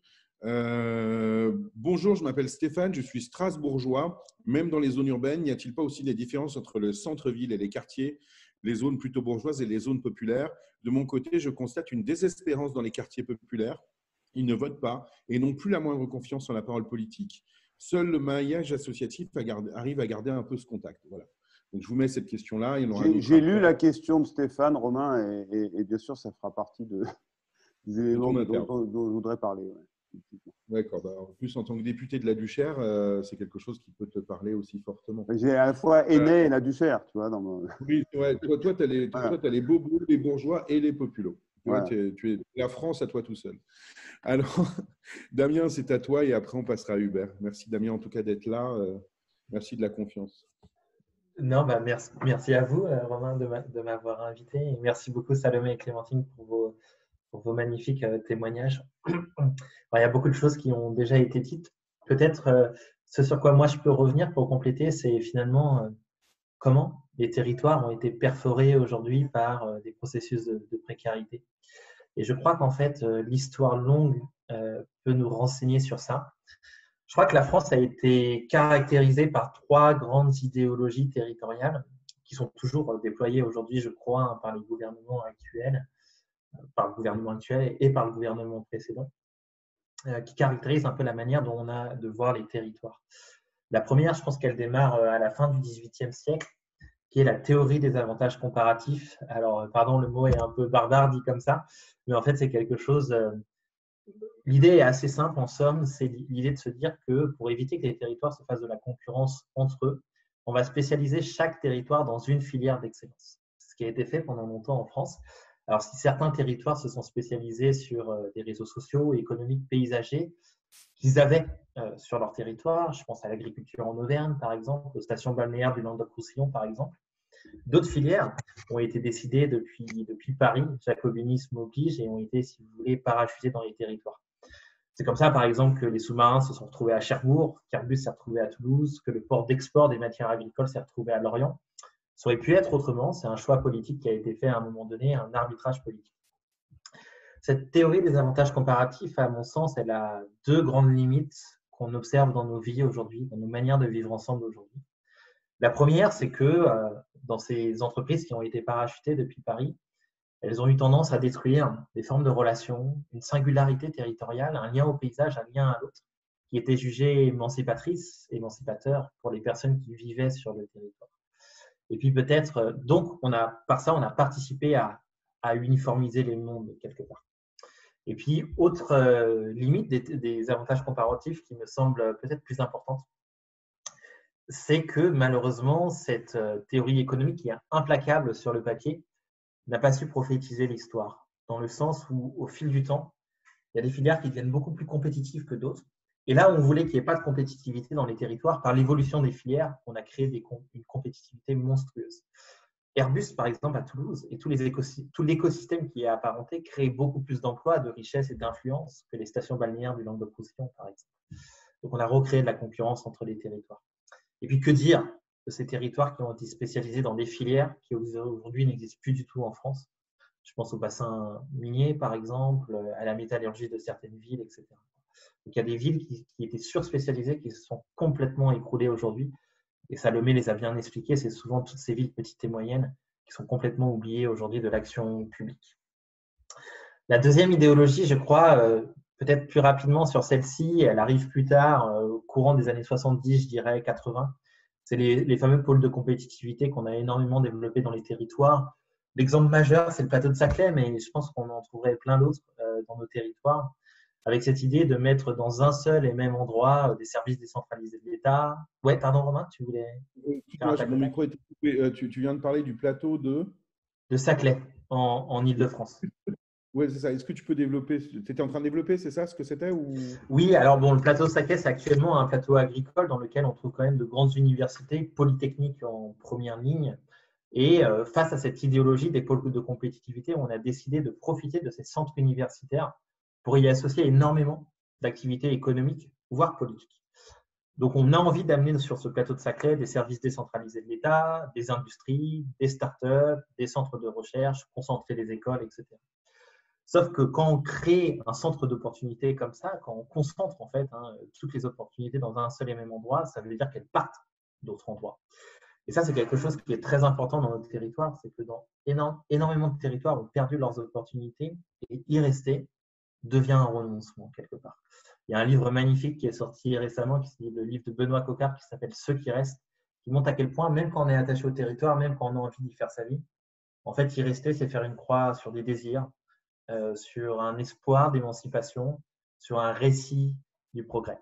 A: Euh, bonjour, je m'appelle Stéphane. Je suis strasbourgeois. Même dans les zones urbaines, n'y a-t-il pas aussi des différences entre le centre-ville et les quartiers, les zones plutôt bourgeoises et les zones populaires? De mon côté, je constate une désespérance dans les quartiers populaires. Ils ne votent pas et n'ont plus la moindre confiance en la parole politique. Seul le maillage associatif arrive à garder un peu ce contact. Voilà. Donc, je vous mets cette question-là.
E: J'ai lu la question de Stéphane, Romain, et, et, et bien sûr, ça fera partie de, des éléments dont, dont, dont je voudrais parler. Ouais.
A: D'accord. Bah, en plus, en tant que député de la Duchère, euh, c'est quelque chose qui peut te parler aussi fortement.
E: J'ai à la fois aimé euh, et la Duchère, tu vois. Dans mon...
A: Oui, ouais, toi, toi tu as les, voilà. les bobos, les bourgeois et les populos. Tu,
E: voilà.
A: vois, tu, es, tu es la France à toi tout seul. Alors, Damien, c'est à toi et après, on passera à Hubert. Merci, Damien, en tout cas, d'être là. Euh, merci de la confiance.
D: Non, bah merci, merci à vous, euh, Romain, de m'avoir invité. Et merci beaucoup, Salomé et Clémentine, pour vos, pour vos magnifiques euh, témoignages. Alors, il y a beaucoup de choses qui ont déjà été dites. Peut-être euh, ce sur quoi moi je peux revenir pour compléter, c'est finalement euh, comment les territoires ont été perforés aujourd'hui par euh, des processus de, de précarité. Et je crois qu'en fait, euh, l'histoire longue euh, peut nous renseigner sur ça. Je crois que la France a été caractérisée par trois grandes idéologies territoriales qui sont toujours déployées aujourd'hui, je crois, hein, par les gouvernements actuels, par le gouvernement actuel et par le gouvernement précédent. euh, qui caractérisent un peu la manière dont on a de voir les territoires. La première, je pense qu'elle démarre à la fin du dix-huitième siècle, qui est la théorie des avantages comparatifs. Alors, pardon, le mot est un peu barbare dit comme ça, mais en fait, c'est quelque chose… Euh, l'idée est assez simple, en somme, c'est l'idée de se dire que pour éviter que les territoires se fassent de la concurrence entre eux, on va spécialiser chaque territoire dans une filière d'excellence. Ce qui a été fait pendant longtemps en France. Alors, si certains territoires se sont spécialisés sur des réseaux sociaux, économiques, paysagers, qu'ils avaient euh, sur leur territoire, je pense à l'agriculture en Auvergne, par exemple, aux stations balnéaires du Languedoc-Roussillon, par exemple. D'autres filières ont été décidées depuis, depuis Paris, jacobinisme oblige, et ont été, si vous voulez, parachutées dans les territoires. C'est comme ça, par exemple, que les sous-marins se sont retrouvés à Cherbourg, qu'Airbus s'est retrouvé à Toulouse, que le port d'export des matières agricoles s'est retrouvé à Lorient. Ça aurait pu être autrement, c'est un choix politique qui a été fait à un moment donné, un arbitrage politique. Cette théorie des avantages comparatifs, à mon sens, elle a deux grandes limites qu'on observe dans nos vies aujourd'hui, dans nos manières de vivre ensemble aujourd'hui. La première, c'est que euh, dans ces entreprises qui ont été parachutées depuis Paris, elles ont eu tendance à détruire des formes de relations, une singularité territoriale, un lien au paysage, un lien à l'autre, qui était jugé émancipatrice, émancipateur pour les personnes qui vivaient sur le territoire. Et puis peut-être, donc, on a, par ça, on a participé à, à uniformiser les mondes quelque part. Et puis, autre euh, limite des, des avantages comparatifs qui me semble peut-être plus importante, c'est que malheureusement, cette euh, théorie économique qui est implacable sur le papier n'a pas su prophétiser l'histoire, dans le sens où, au fil du temps, il y a des filières qui deviennent beaucoup plus compétitives que d'autres. Et là, on voulait qu'il n'y ait pas de compétitivité dans les territoires. Par l'évolution des filières, on a créé des, une compétitivité monstrueuse. Airbus, par exemple, à Toulouse, et tous les écosystèmes, tout l'écosystème qui est apparenté crée beaucoup plus d'emplois, de richesses et d'influence que les stations balnéaires du Languedoc-Roussillon, par exemple. Donc, on a recréé de la concurrence entre les territoires. Et puis, que dire de ces territoires qui ont été spécialisés dans des filières qui aujourd'hui n'existent plus du tout en France? Je pense au bassin minier, par exemple, à la métallurgie de certaines villes, et cetera. Donc, il y a des villes qui, qui étaient surspécialisées, qui se sont complètement écroulées aujourd'hui. Et Salomé les a bien expliqués, c'est souvent toutes ces villes petites et moyennes qui sont complètement oubliées aujourd'hui de l'action publique. La deuxième idéologie, je crois, euh, peut-être plus rapidement sur celle-ci, elle arrive plus tard, euh, au courant des années soixante-dix, je dirais quatre-vingts. C'est les, les fameux pôles de compétitivité qu'on a énormément développés dans les territoires. L'exemple majeur, c'est le plateau de Saclay, mais je pense qu'on en trouverait plein d'autres euh, dans nos territoires, avec cette idée de mettre dans un seul et même endroit des services décentralisés de l'État. Ouais, pardon Romain, tu voulais…
A: Moi, mon micro était coupé. Tu, tu viens de parler du plateau de…
D: De Saclay, en, en Île-de-France.
A: Oui, c'est ça. Est-ce que tu peux développer… Tu étais en train de développer, c'est ça ce que c'était ou…
D: Oui, alors bon, le plateau de Saclay, c'est actuellement un plateau agricole dans lequel on trouve quand même de grandes universités, polytechniques en première ligne. Et euh, face à cette idéologie des pôles de compétitivité, on a décidé de profiter de ces centres universitaires pour y associer énormément d'activités économiques, voire politiques. Donc, on a envie d'amener sur ce plateau de Saclay des services décentralisés de l'État, des industries, des startups, des centres de recherche, concentrer les écoles, et cetera. Sauf que quand on crée un centre d'opportunités comme ça, quand on concentre en fait hein, toutes les opportunités dans un seul et même endroit, ça veut dire qu'elles partent d'autres endroits. Et ça, c'est quelque chose qui est très important dans notre territoire, c'est que dans énorme, énormément de territoires ont perdu leurs opportunités et y rester devient un renoncement quelque part. Il y a un livre magnifique qui est sorti récemment, qui est le livre de Benoît Coquart, qui s'appelle « Ceux qui restent », qui montre à quel point, même quand on est attaché au territoire, même quand on a envie d'y faire sa vie, en fait, y rester, c'est faire une croix sur des désirs, euh, sur un espoir d'émancipation, sur un récit du progrès.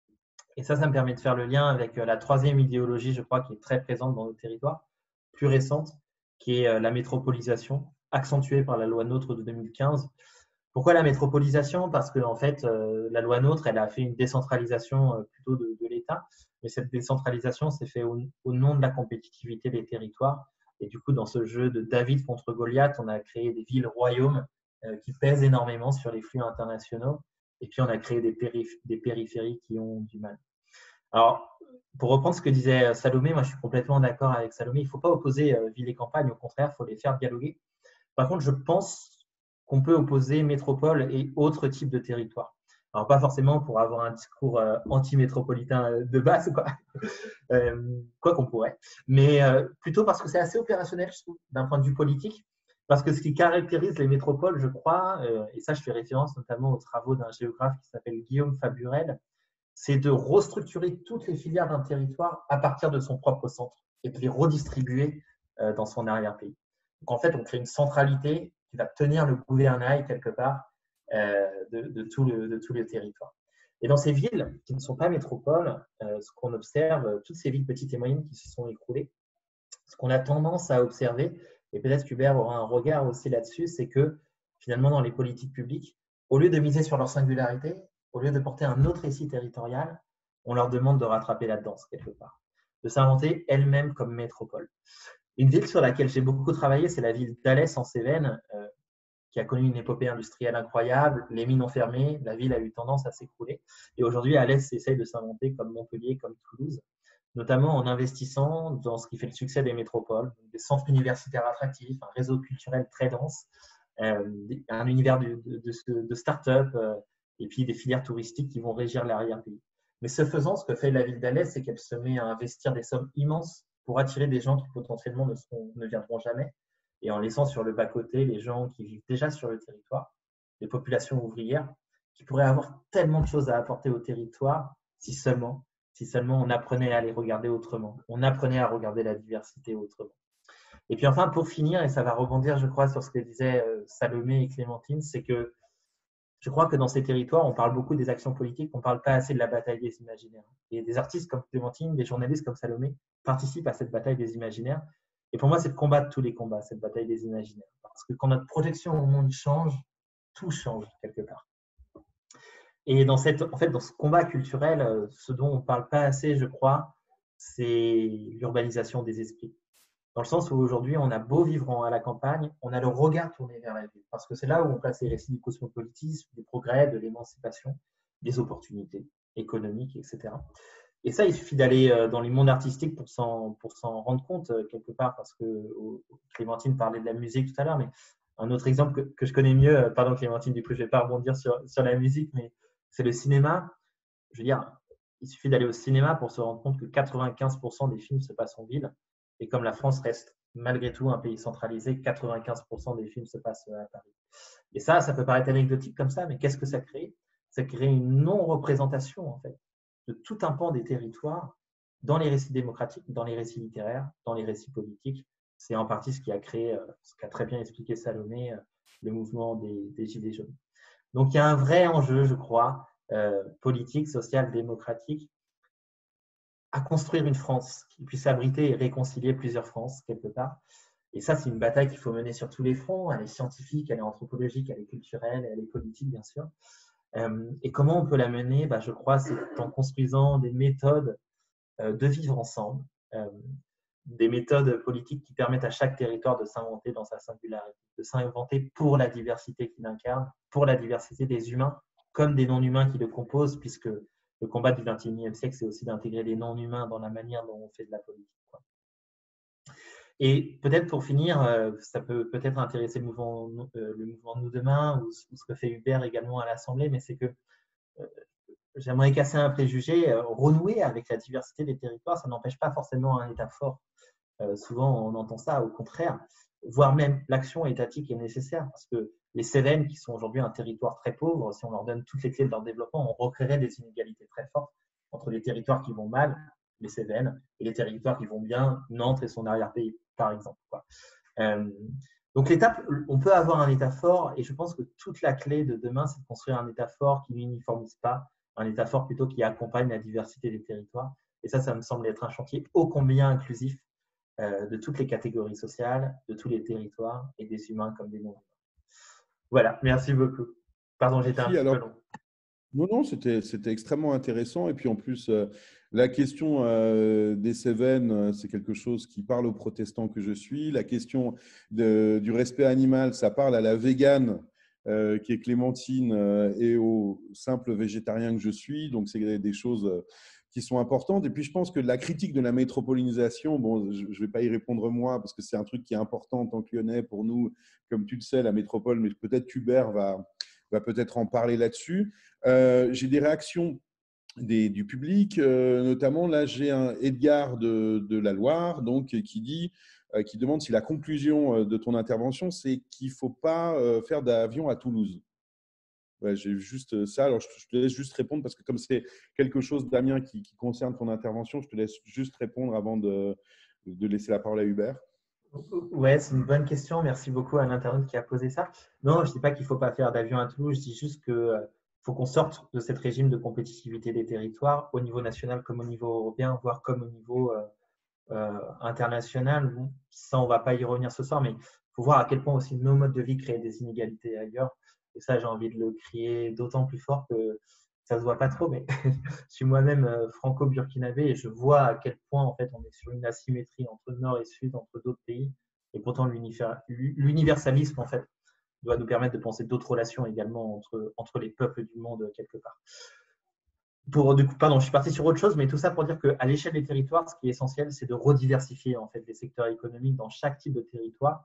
D: Et ça, ça me permet de faire le lien avec la troisième idéologie, je crois, qui est très présente dans nos territoires, plus récente, qui est la métropolisation, accentuée par la loi NOTRe de deux mille quinze. Pourquoi la métropolisation? Parce que en fait, euh, la loi NOTRe, elle a fait une décentralisation euh, plutôt de, de l'État, mais cette décentralisation s'est faite au, au nom de la compétitivité des territoires. Et du coup, dans ce jeu de David contre Goliath, on a créé des villes-royaumes euh, qui pèsent énormément sur les flux internationaux. Et puis, on a créé des, périph des périphéries qui ont du mal. Alors, pour reprendre ce que disait Salomé, moi, je suis complètement d'accord avec Salomé. Il ne faut pas opposer euh, ville et campagne. Au contraire, il faut les faire dialoguer. Par contre, je pense qu'on peut opposer métropole et autres types de territoires. Alors, pas forcément pour avoir un discours euh, anti-métropolitain de base, quoi, euh, quoi qu'on pourrait, mais euh, plutôt parce que c'est assez opérationnel, je trouve, d'un point de vue politique. Parce que ce qui caractérise les métropoles, je crois, euh, et ça je fais référence notamment aux travaux d'un géographe qui s'appelle Guillaume Faburel, c'est de restructurer toutes les filières d'un territoire à partir de son propre centre et de les redistribuer euh, dans son arrière-pays. Donc en fait, on crée une centralité qui va tenir le gouvernail quelque part euh, de, de, tout le, de tout le territoire. Et dans ces villes qui ne sont pas métropoles, euh, ce qu'on observe, toutes ces villes petites et moyennes qui se sont écroulées, ce qu'on a tendance à observer, et peut-être qu'Hubert aura un regard aussi là-dessus, c'est que finalement dans les politiques publiques, au lieu de miser sur leur singularité, au lieu de porter un autre récit territorial, on leur demande de rattraper la danse quelque part, de s'inventer elle-même comme métropole. Une ville sur laquelle j'ai beaucoup travaillé, c'est la ville d'Alès en Cévennes, euh, qui a connu une épopée industrielle incroyable. Les mines ont fermé, la ville a eu tendance à s'écrouler. Et aujourd'hui, Alès essaye de s'inventer comme Montpellier, comme Toulouse, notamment en investissant dans ce qui fait le succès des métropoles, des centres universitaires attractifs, un réseau culturel très dense, euh, un univers de, de, de, de start-up euh, et puis des filières touristiques qui vont régir l'arrière-pays. Mais ce faisant, ce que fait la ville d'Alès, c'est qu'elle se met à investir des sommes immenses pour attirer des gens qui potentiellement ne, seront, ne viendront jamais, et en laissant sur le bas-côté les gens qui vivent déjà sur le territoire, les populations ouvrières, qui pourraient avoir tellement de choses à apporter au territoire si seulement, si seulement on apprenait à les regarder autrement, on apprenait à regarder la diversité autrement. Et puis enfin, pour finir, et ça va rebondir, je crois, sur ce que disaient Salomé et Clémentine, c'est que je crois que dans ces territoires, on parle beaucoup des actions politiques, on ne parle pas assez de la bataille des imaginaires. Et des artistes comme Clémentine, des journalistes comme Salomé participent à cette bataille des imaginaires. Et pour moi, c'est de combattre tous les combats, cette bataille des imaginaires. Parce que quand notre projection au monde change, tout change quelque part. Et dans, cette, en fait, dans ce combat culturel, ce dont on ne parle pas assez, je crois, c'est l'urbanisation des esprits. Dans le sens où aujourd'hui, on a beau vivre à la campagne, on a le regard tourné vers la ville. Parce que c'est là où on place les récits du cosmopolitisme, du progrès, de l'émancipation, des opportunités économiques, et cetera. Et ça, il suffit d'aller dans les mondes artistiques pour s'en, pour s'en rendre compte quelque part. Parce que Clémentine parlait de la musique tout à l'heure, mais un autre exemple que, que je connais mieux, pardon Clémentine, du coup, je ne vais pas rebondir sur, sur la musique, mais c'est le cinéma. Je veux dire, il suffit d'aller au cinéma pour se rendre compte que quatre-vingt-quinze pour cent des films se passent en ville. Et comme la France reste malgré tout un pays centralisé, quatre-vingt-quinze pour cent des films se passent à Paris. Et ça, ça peut paraître anecdotique comme ça, mais qu'est-ce que ça crée? Ça crée une non-représentation, en fait, de tout un pan des territoires dans les récits démocratiques, dans les récits littéraires, dans les récits politiques. C'est en partie ce qui a créé, ce qu'a très bien expliqué Salomé, le mouvement des, des Gilets jaunes. Donc, il y a un vrai enjeu, je crois, euh, politique, social, démocratique, à construire une France qui puisse abriter et réconcilier plusieurs Frances, quelque part. Et ça, c'est une bataille qu'il faut mener sur tous les fronts. Elle est scientifique, elle est anthropologique, elle est culturelle, elle est politique, bien sûr. Euh, et comment on peut la mener? Bah, je crois c'est en construisant des méthodes euh, de vivre ensemble, euh, des méthodes politiques qui permettent à chaque territoire de s'inventer dans sa singularité, de s'inventer pour la diversité qu'il incarne, pour la diversité des humains, comme des non-humains qui le composent, puisque le combat du vingt et unième siècle, c'est aussi d'intégrer les non-humains dans la manière dont on fait de la politique, quoi. Et peut-être pour finir, ça peut peut-être intéresser le mouvement, le mouvement Nous Demain ou ce que fait Hubert également à l'Assemblée, mais c'est que j'aimerais casser un préjugé, renouer avec la diversité des territoires, ça n'empêche pas forcément un État fort. Souvent, on entend ça, au contraire, voire même l'action étatique est nécessaire, parce que les Cévennes, qui sont aujourd'hui un territoire très pauvre, si on leur donne toutes les clés de leur développement, on recréerait des inégalités très fortes entre les territoires qui vont mal, les Cévennes, et les territoires qui vont bien, Nantes et son arrière-pays, par exemple, quoi. Euh, donc, l'étape, on peut avoir un État fort, et je pense que toute la clé de demain, c'est de construire un État fort qui n'uniformise pas, un État fort plutôt qui accompagne la diversité des territoires. Et ça, ça me semble être un chantier ô combien inclusif euh, de toutes les catégories sociales, de tous les territoires, et des humains comme des non-humains. Voilà, merci beaucoup. Pardon, j'étais un petit peu long.
A: Non, non, c'était extrêmement intéressant. Et puis en plus, euh, la question euh, des Cévennes, c'est quelque chose qui parle aux protestants que je suis. La question de, du respect animal, ça parle à la végane euh, qui est Clémentine euh, et au simple végétarien que je suis. Donc, c'est des choses euh, qui sont importantes. Et puis, je pense que la critique de la métropolisation, bon, je ne vais pas y répondre moi parce que c'est un truc qui est important en tant que Lyonnais pour nous. Comme tu le sais, la métropole, mais peut-être Hubert va, va peut-être en parler là-dessus. Euh, j'ai des réactions des, du public, euh, notamment là j'ai un Edgar de, de la Loire donc, qui dit euh, qui demande si la conclusion de ton intervention, c'est qu'il ne faut pas euh, faire d'avion à Toulouse. Ouais, j'ai juste ça. Alors, je, je te laisse juste répondre parce que comme c'est quelque chose, Damien, qui, qui concerne ton intervention, je te laisse juste répondre avant de, de laisser la parole à Hubert.
D: Ouais, c'est une bonne question. Merci beaucoup à l'internaute qui a posé ça. Non, je ne dis pas qu'il ne faut pas faire d'avion à Toulouse. Je dis juste qu'il euh, faut qu'on sorte de ce régime de compétitivité des territoires au niveau national comme au niveau européen, voire comme au niveau euh, euh, international. Bon, ça, on ne va pas y revenir ce soir, mais il faut voir à quel point aussi nos modes de vie créent des inégalités ailleurs. Et ça, j'ai envie de le crier d'autant plus fort que ça ne se voit pas trop, mais je suis moi-même euh, franco-burkinabé et je vois à quel point en fait, on est sur une asymétrie entre nord et sud, entre d'autres pays. Et pourtant, l'universalisme en fait, doit nous permettre de penser d'autres relations également entre, entre les peuples du monde quelque part. Pour, du coup, pardon, je suis parti sur autre chose, mais tout ça pour dire qu'à l'échelle des territoires, ce qui est essentiel, c'est de rediversifier en fait, les secteurs économiques dans chaque type de territoire.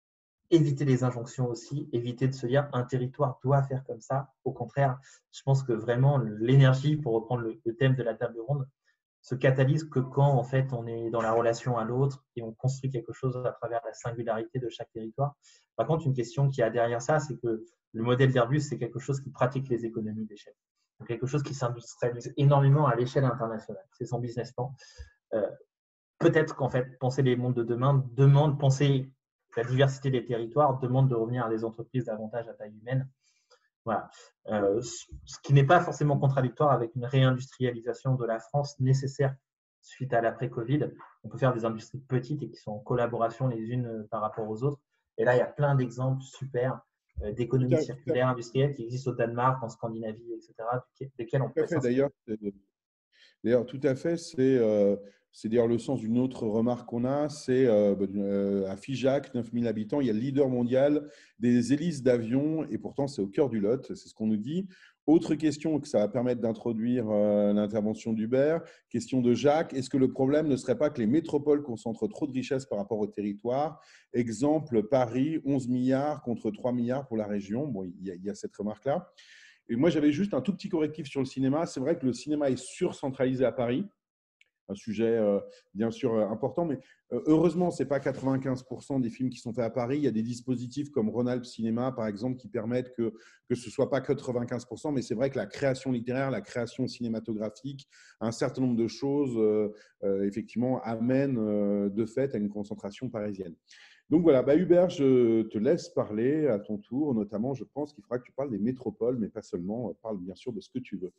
D: Éviter les injonctions aussi, éviter de se dire un territoire doit faire comme ça. Au contraire, je pense que vraiment l'énergie, pour reprendre le, le thème de la table ronde, se catalyse que quand en fait on est dans la relation à l'autre et on construit quelque chose à travers la singularité de chaque territoire. Par contre, une question qui a derrière ça, c'est que le modèle d'Airbus, c'est quelque chose qui pratique les économies d'échelle. Donc quelque chose qui s'industrialise énormément à l'échelle internationale. C'est son business plan. Euh, peut-être qu'en fait, penser les mondes de demain demande, penser la diversité des territoires demande de revenir à des entreprises davantage à taille humaine. Voilà. Euh, ce qui n'est pas forcément contradictoire avec une réindustrialisation de la France nécessaire suite à l'après-Covid. On peut faire des industries petites et qui sont en collaboration les unes par rapport aux autres. Et là, il y a plein d'exemples super euh, d'économie circulaire industrielle qui existent au Danemark, en Scandinavie, et cetera, desquels on peut s'inspirer.
A: D'ailleurs, tout à fait, c'est euh, d'ailleurs le sens d'une autre remarque qu'on a, c'est euh, euh, à Figeac, neuf mille habitants, il y a le leader mondial des hélices d'avion et pourtant c'est au cœur du Lot, c'est ce qu'on nous dit. Autre question que ça va permettre d'introduire euh, l'intervention d'Hubert, question de Jacques, est-ce que le problème ne serait pas que les métropoles concentrent trop de richesses par rapport au territoire? Exemple, Paris, onze milliards contre trois milliards pour la région. Bon, il y a, il y a cette remarque-là. Et moi, j'avais juste un tout petit correctif sur le cinéma. C'est vrai que le cinéma est surcentralisé à Paris, un sujet euh, bien sûr euh, important, mais euh, heureusement, ce n'est pas quatre-vingt-quinze pour cent des films qui sont faits à Paris. Il y a des dispositifs comme Rhône-Alpes Cinéma, par exemple, qui permettent que, que ce ne soit pas quatre-vingt-quinze pour cent, mais c'est vrai que la création littéraire, la création cinématographique, un certain nombre de choses, euh, euh, effectivement, amènent euh, de fait à une concentration parisienne. Donc voilà, bah Hubert, je te laisse parler à ton tour. Notamment, je pense qu'il faudra que tu parles des métropoles, mais pas seulement. Parle bien sûr de ce que tu veux.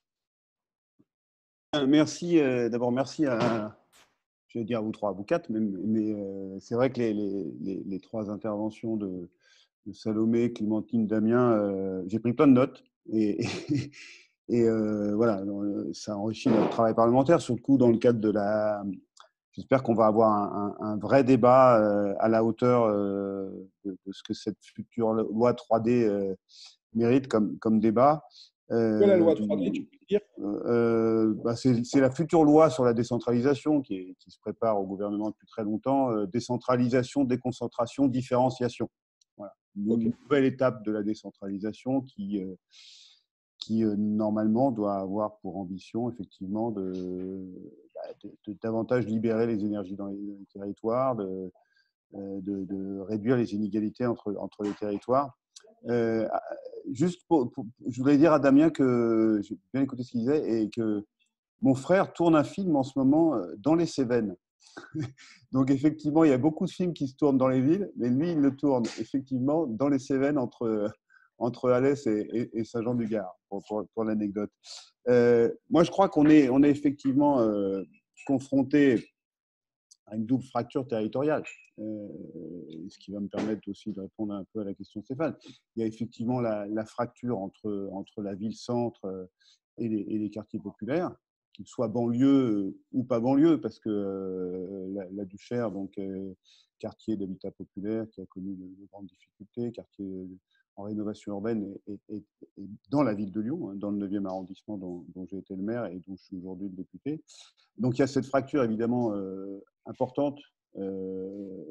E: Merci. Euh, D'abord, merci à, je vais dire à vous trois, à vous quatre, mais, mais euh, c'est vrai que les, les, les, les trois interventions de, de Salomé, Clémentine, Damien, euh, j'ai pris plein de notes. Et, et, et euh, voilà, ça enrichit notre travail parlementaire, surtout dans le cadre de la… J'espère qu'on va avoir un, un, un vrai débat euh, à la hauteur euh, de, de ce que cette future loi trois D euh, mérite comme, comme débat.
A: Euh, Quoi la loi trois D, tu peux dire
E: euh, bah c'est la future loi sur la décentralisation qui, est, qui se prépare au gouvernement depuis très longtemps. Euh, décentralisation, déconcentration, différenciation. Voilà. Une okay. nouvelle étape de la décentralisation qui… Euh, qui euh, normalement doit avoir pour ambition effectivement de, de, de davantage libérer les énergies dans les, dans les territoires, de, de, de réduire les inégalités entre, entre les territoires. Euh, juste pour, pour, je voulais dire à Damien que j'ai bien écouté ce qu'il disait et que mon frère tourne un film en ce moment dans les Cévennes. Donc effectivement, il y a beaucoup de films qui se tournent dans les villes, mais lui, il le tourne effectivement dans les Cévennes entre entre Alès et, et, et Saint-Jean-du-Gard, pour, pour, pour l'anecdote. Euh, moi, je crois qu'on est, on est effectivement euh, confronté à une double fracture territoriale, euh, ce qui va me permettre aussi de répondre un peu à la question de Stéphane. Il y a effectivement la, la fracture entre, entre la ville-centre et les, et les quartiers populaires, qu'ils soient banlieue ou pas banlieue, parce que euh, la, la Duchère, donc euh, quartier d'habitat populaire qui a connu de, de grandes difficultés, quartier en rénovation urbaine et, et, et, et dans la ville de Lyon, hein, dans le neuvième arrondissement dont, dont j'ai été le maire et dont je suis aujourd'hui le député. Donc il y a cette fracture évidemment euh, importante euh,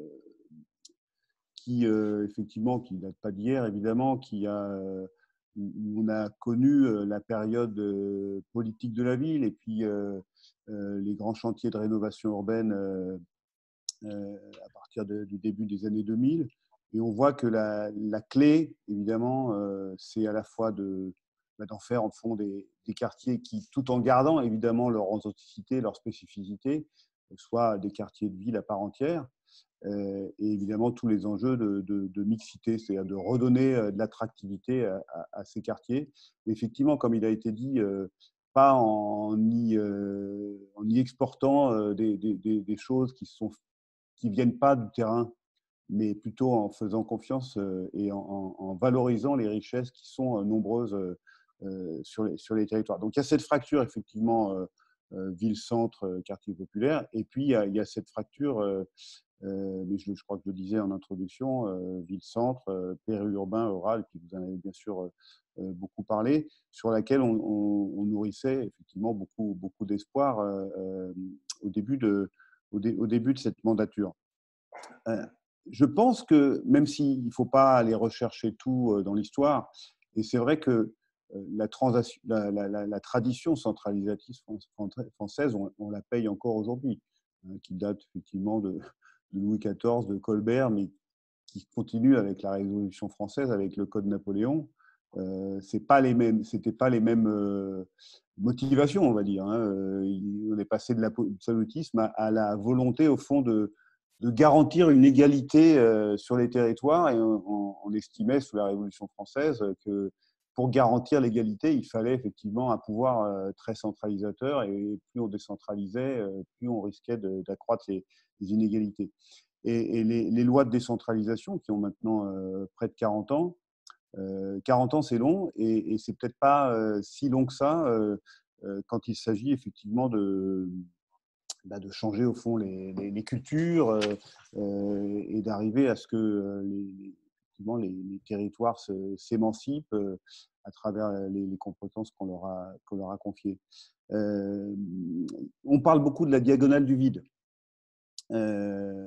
E: qui euh, effectivement qui date pas d'hier évidemment, qui a euh, on a connu euh, la période euh, politique de la ville et puis euh, euh, les grands chantiers de rénovation urbaine euh, euh, à partir de, du début des années deux mille. Et on voit que la, la clé, évidemment, euh, c'est à la fois de, bah, d'en faire, en fond, des, des quartiers qui, tout en gardant, évidemment, leur authenticité, leur spécificité, soient des quartiers de ville à part entière. Euh, et évidemment, tous les enjeux de, de, de mixité, c'est-à-dire de redonner de l'attractivité à, à, à ces quartiers. Mais effectivement, comme il a été dit, euh, pas en y, euh, en y exportant euh, des, des, des choses qui sont qui ne viennent pas du terrain, mais plutôt en faisant confiance et en, en valorisant les richesses qui sont nombreuses sur les, sur les territoires. Donc il y a cette fracture, effectivement, ville-centre, quartier populaire, et puis il y a, il y a cette fracture, mais je, je crois que je le disais en introduction, ville-centre, périurbain, rural, qui vous en avez bien sûr beaucoup parlé, sur laquelle on, on, on nourrissait effectivement beaucoup, beaucoup d'espoir au début de Au, dé, au début de cette mandature. Euh, je pense que, même s'il ne faut pas aller rechercher tout dans l'histoire, et c'est vrai que la, la, la, la tradition centralisatrice française, on, on la paye encore aujourd'hui, hein, qui date effectivement de, de Louis quatorze, de Colbert, mais qui continue avec la Révolution française, avec le Code Napoléon. Euh, c'est pas les mêmes, c'était pas les mêmes euh, motivations, on va dire. Hein. On est passé de l'absolutisme à, à la volonté, au fond, de, de garantir une égalité euh, sur les territoires. Et on, on estimait sous la Révolution française que pour garantir l'égalité, il fallait effectivement un pouvoir euh, très centralisateur. Et plus on décentralisait, euh, plus on risquait d'accroître les, les inégalités. Et, et les, les lois de décentralisation, qui ont maintenant euh, près de quarante ans, Euh, quarante ans, c'est long, et, et c'est peut-être pas euh, si long que ça euh, euh, quand il s'agit effectivement de, bah, de changer au fond les, les, les cultures euh, euh, et d'arriver à ce que les, effectivement, les, les territoires s'émancipent euh, à travers les, les compétences qu'on leur a, qu'on leur a confiées. Euh, on parle beaucoup de la diagonale du vide. Euh,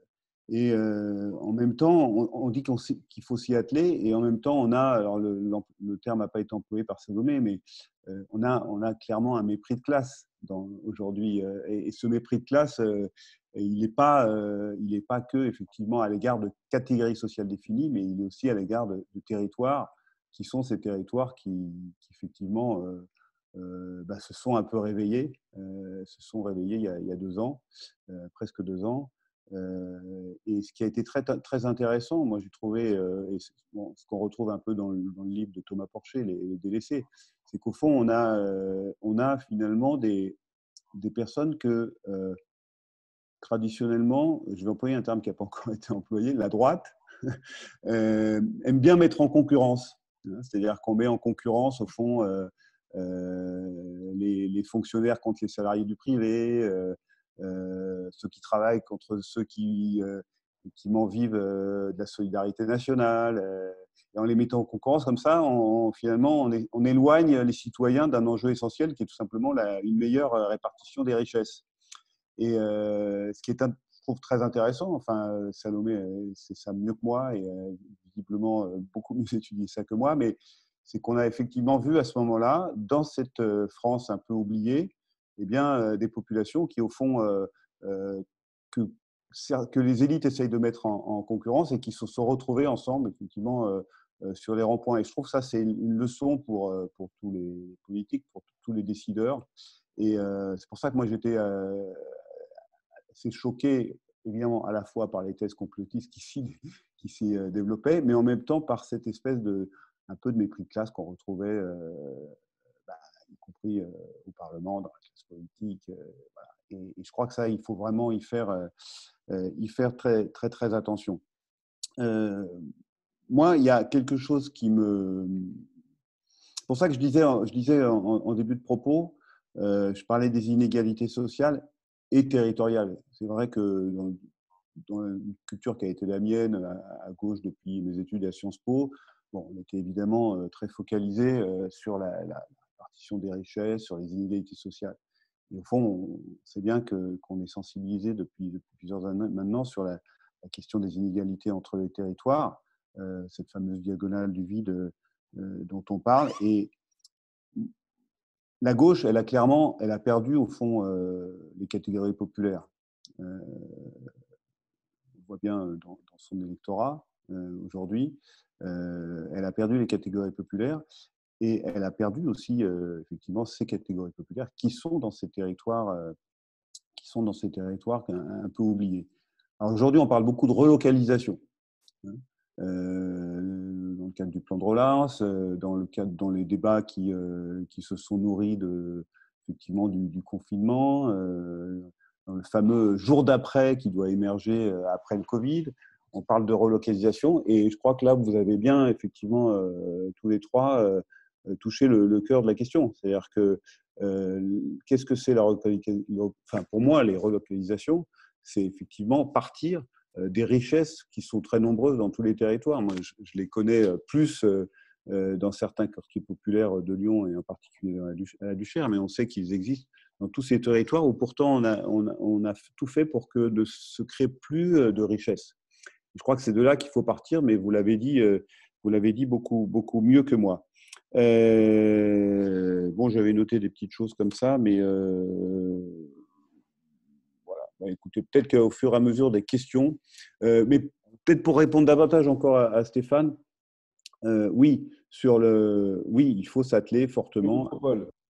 E: Et euh, en même temps, on, on dit qu'on qu'il faut s'y atteler, et en même temps, on a, alors le, le terme n'a pas été employé par Salomé, mais euh, on, a, on a clairement un mépris de classe aujourd'hui. Euh, et, et ce mépris de classe, euh, il n'est pas, euh, il n'est pas que effectivement à l'égard de catégories sociales définies, mais il est aussi à l'égard de, de territoires qui sont ces territoires qui, qui effectivement euh, euh, bah, se sont un peu réveillés, euh, se sont réveillés il y a, il y a deux ans, euh, presque deux ans. Euh, et ce qui a été très, très intéressant, moi j'ai trouvé, euh, et bon, ce qu'on retrouve un peu dans le, dans le livre de Thomas Porcher, Les, les délaissés, c'est qu'au fond, on a, euh, on a finalement des, des personnes que euh, traditionnellement, je vais employer un terme qui n'a pas encore été employé, la droite, euh, aime bien mettre en concurrence. Hein, c'est-à-dire qu'on met en concurrence, au fond, euh, euh, les, les fonctionnaires contre les salariés du privé, euh, Euh, ceux qui travaillent contre ceux qui, euh, qui m'en vivent euh, de la solidarité nationale. Euh, et en les mettant en concurrence comme ça, on, finalement, on, est, on éloigne les citoyens d'un enjeu essentiel qui est tout simplement la, une meilleure répartition des richesses. Et euh, ce qui est, un, je trouve, très intéressant, enfin, Salomé, c'est ça mieux que moi, et euh, visiblement beaucoup mieux étudié ça que moi, mais c'est qu'on a effectivement vu à ce moment-là, dans cette France un peu oubliée, eh bien, euh, des populations qui, au fond, euh, euh, que, que les élites essayent de mettre en, en concurrence et qui se sont retrouvées ensemble, effectivement, euh, euh, sur les ronds-points. Et je trouve que ça, c'est une leçon pour, euh, pour tous les politiques, pour tous les décideurs. Et euh, c'est pour ça que moi, j'étais euh, assez choqué, évidemment, à la fois par les thèses complotistes qui s'y, qui s'y euh, développaient, mais en même temps par cette espèce de, un peu de mépris de classe qu'on retrouvait euh, bah, y compris euh, au Parlement, dans la classe politique. Euh, voilà. et, et je crois que ça, il faut vraiment y faire, euh, y faire très, très, très attention. Euh, moi, il y a quelque chose qui me... C'est pour ça que je disais, je disais en, en début de propos, euh, je parlais des inégalités sociales et territoriales. C'est vrai que dans, dans une culture qui a été la mienne, à, à gauche depuis mes études à Sciences Po, bon, on était évidemment très focalisé sur la, la répartition des richesses, sur les inégalités sociales. Et au fond, on sait bien que, qu'on est sensibilisé depuis, depuis plusieurs années maintenant sur la, la question des inégalités entre les territoires, euh, cette fameuse diagonale du vide euh, dont on parle. Et la gauche, elle a clairement, elle a perdu au fond euh, les catégories populaires. Euh, voit bien dans, dans son électorat euh, aujourd'hui. Euh, elle a perdu les catégories populaires et elle a perdu aussi euh, effectivement ces catégories populaires qui sont dans ces territoires, euh, qui sont dans ces territoires un, un peu oubliés. Alors aujourd'hui, on parle beaucoup de relocalisation. Hein, euh, dans le cadre du plan de relance, euh, dans le cadre dans les débats qui euh, qui se sont nourris de effectivement du, du confinement, euh, dans le fameux jour d'après qui doit émerger euh, après le Covid. On parle de relocalisation et je crois que là, vous avez bien, effectivement, euh, tous les trois, euh, touché le, le cœur de la question. C'est-à-dire que euh, qu'est-ce que c'est la relocalisation ? Enfin, pour moi, les relocalisations, c'est effectivement partir euh, des richesses qui sont très nombreuses dans tous les territoires. Moi, je, je les connais plus euh, dans certains quartiers populaires de Lyon et en particulier à la Duchère, mais on sait qu'ils existent dans tous ces territoires où pourtant on a, on a, on a tout fait pour que ne se crée plus de richesses. Je crois que c'est de là qu'il faut partir, mais vous l'avez dit, vous l'avez dit beaucoup, beaucoup mieux que moi. Euh, bon, j'avais noté des petites choses comme ça, mais euh, voilà. Bah, écoutez, peut-être qu'au fur et à mesure des questions, euh, mais peut-être pour répondre davantage encore à, à Stéphane, euh, oui, sur le, oui, il faut s'atteler fortement. Pardon ?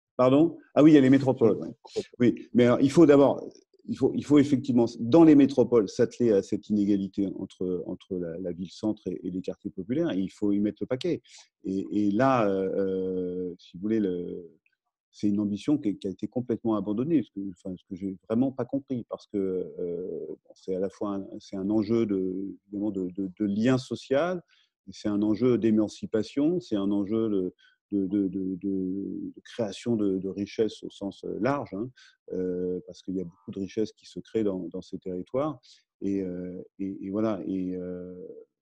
E: Ah oui, il y a les métropoles. Ouais. Oui, mais alors, il faut d'abord. Il faut, il faut effectivement, dans les métropoles, s'atteler à cette inégalité entre, entre la, la ville-centre et, et les quartiers populaires. Et il faut y mettre le paquet. Et, et là, euh, si vous voulez, le, c'est une ambition qui, qui a été complètement abandonnée, ce que, enfin, ce que j'ai vraiment pas compris, parce que euh, c'est à la fois un, c'est un enjeu de, de, de, de lien social, c'est un enjeu d'émancipation, c'est un enjeu de De, de, de, de création de, de richesses au sens large, hein, euh, parce qu'il y a beaucoup de richesses qui se créent dans, dans ces territoires. Et, euh, et, et voilà. Et, euh,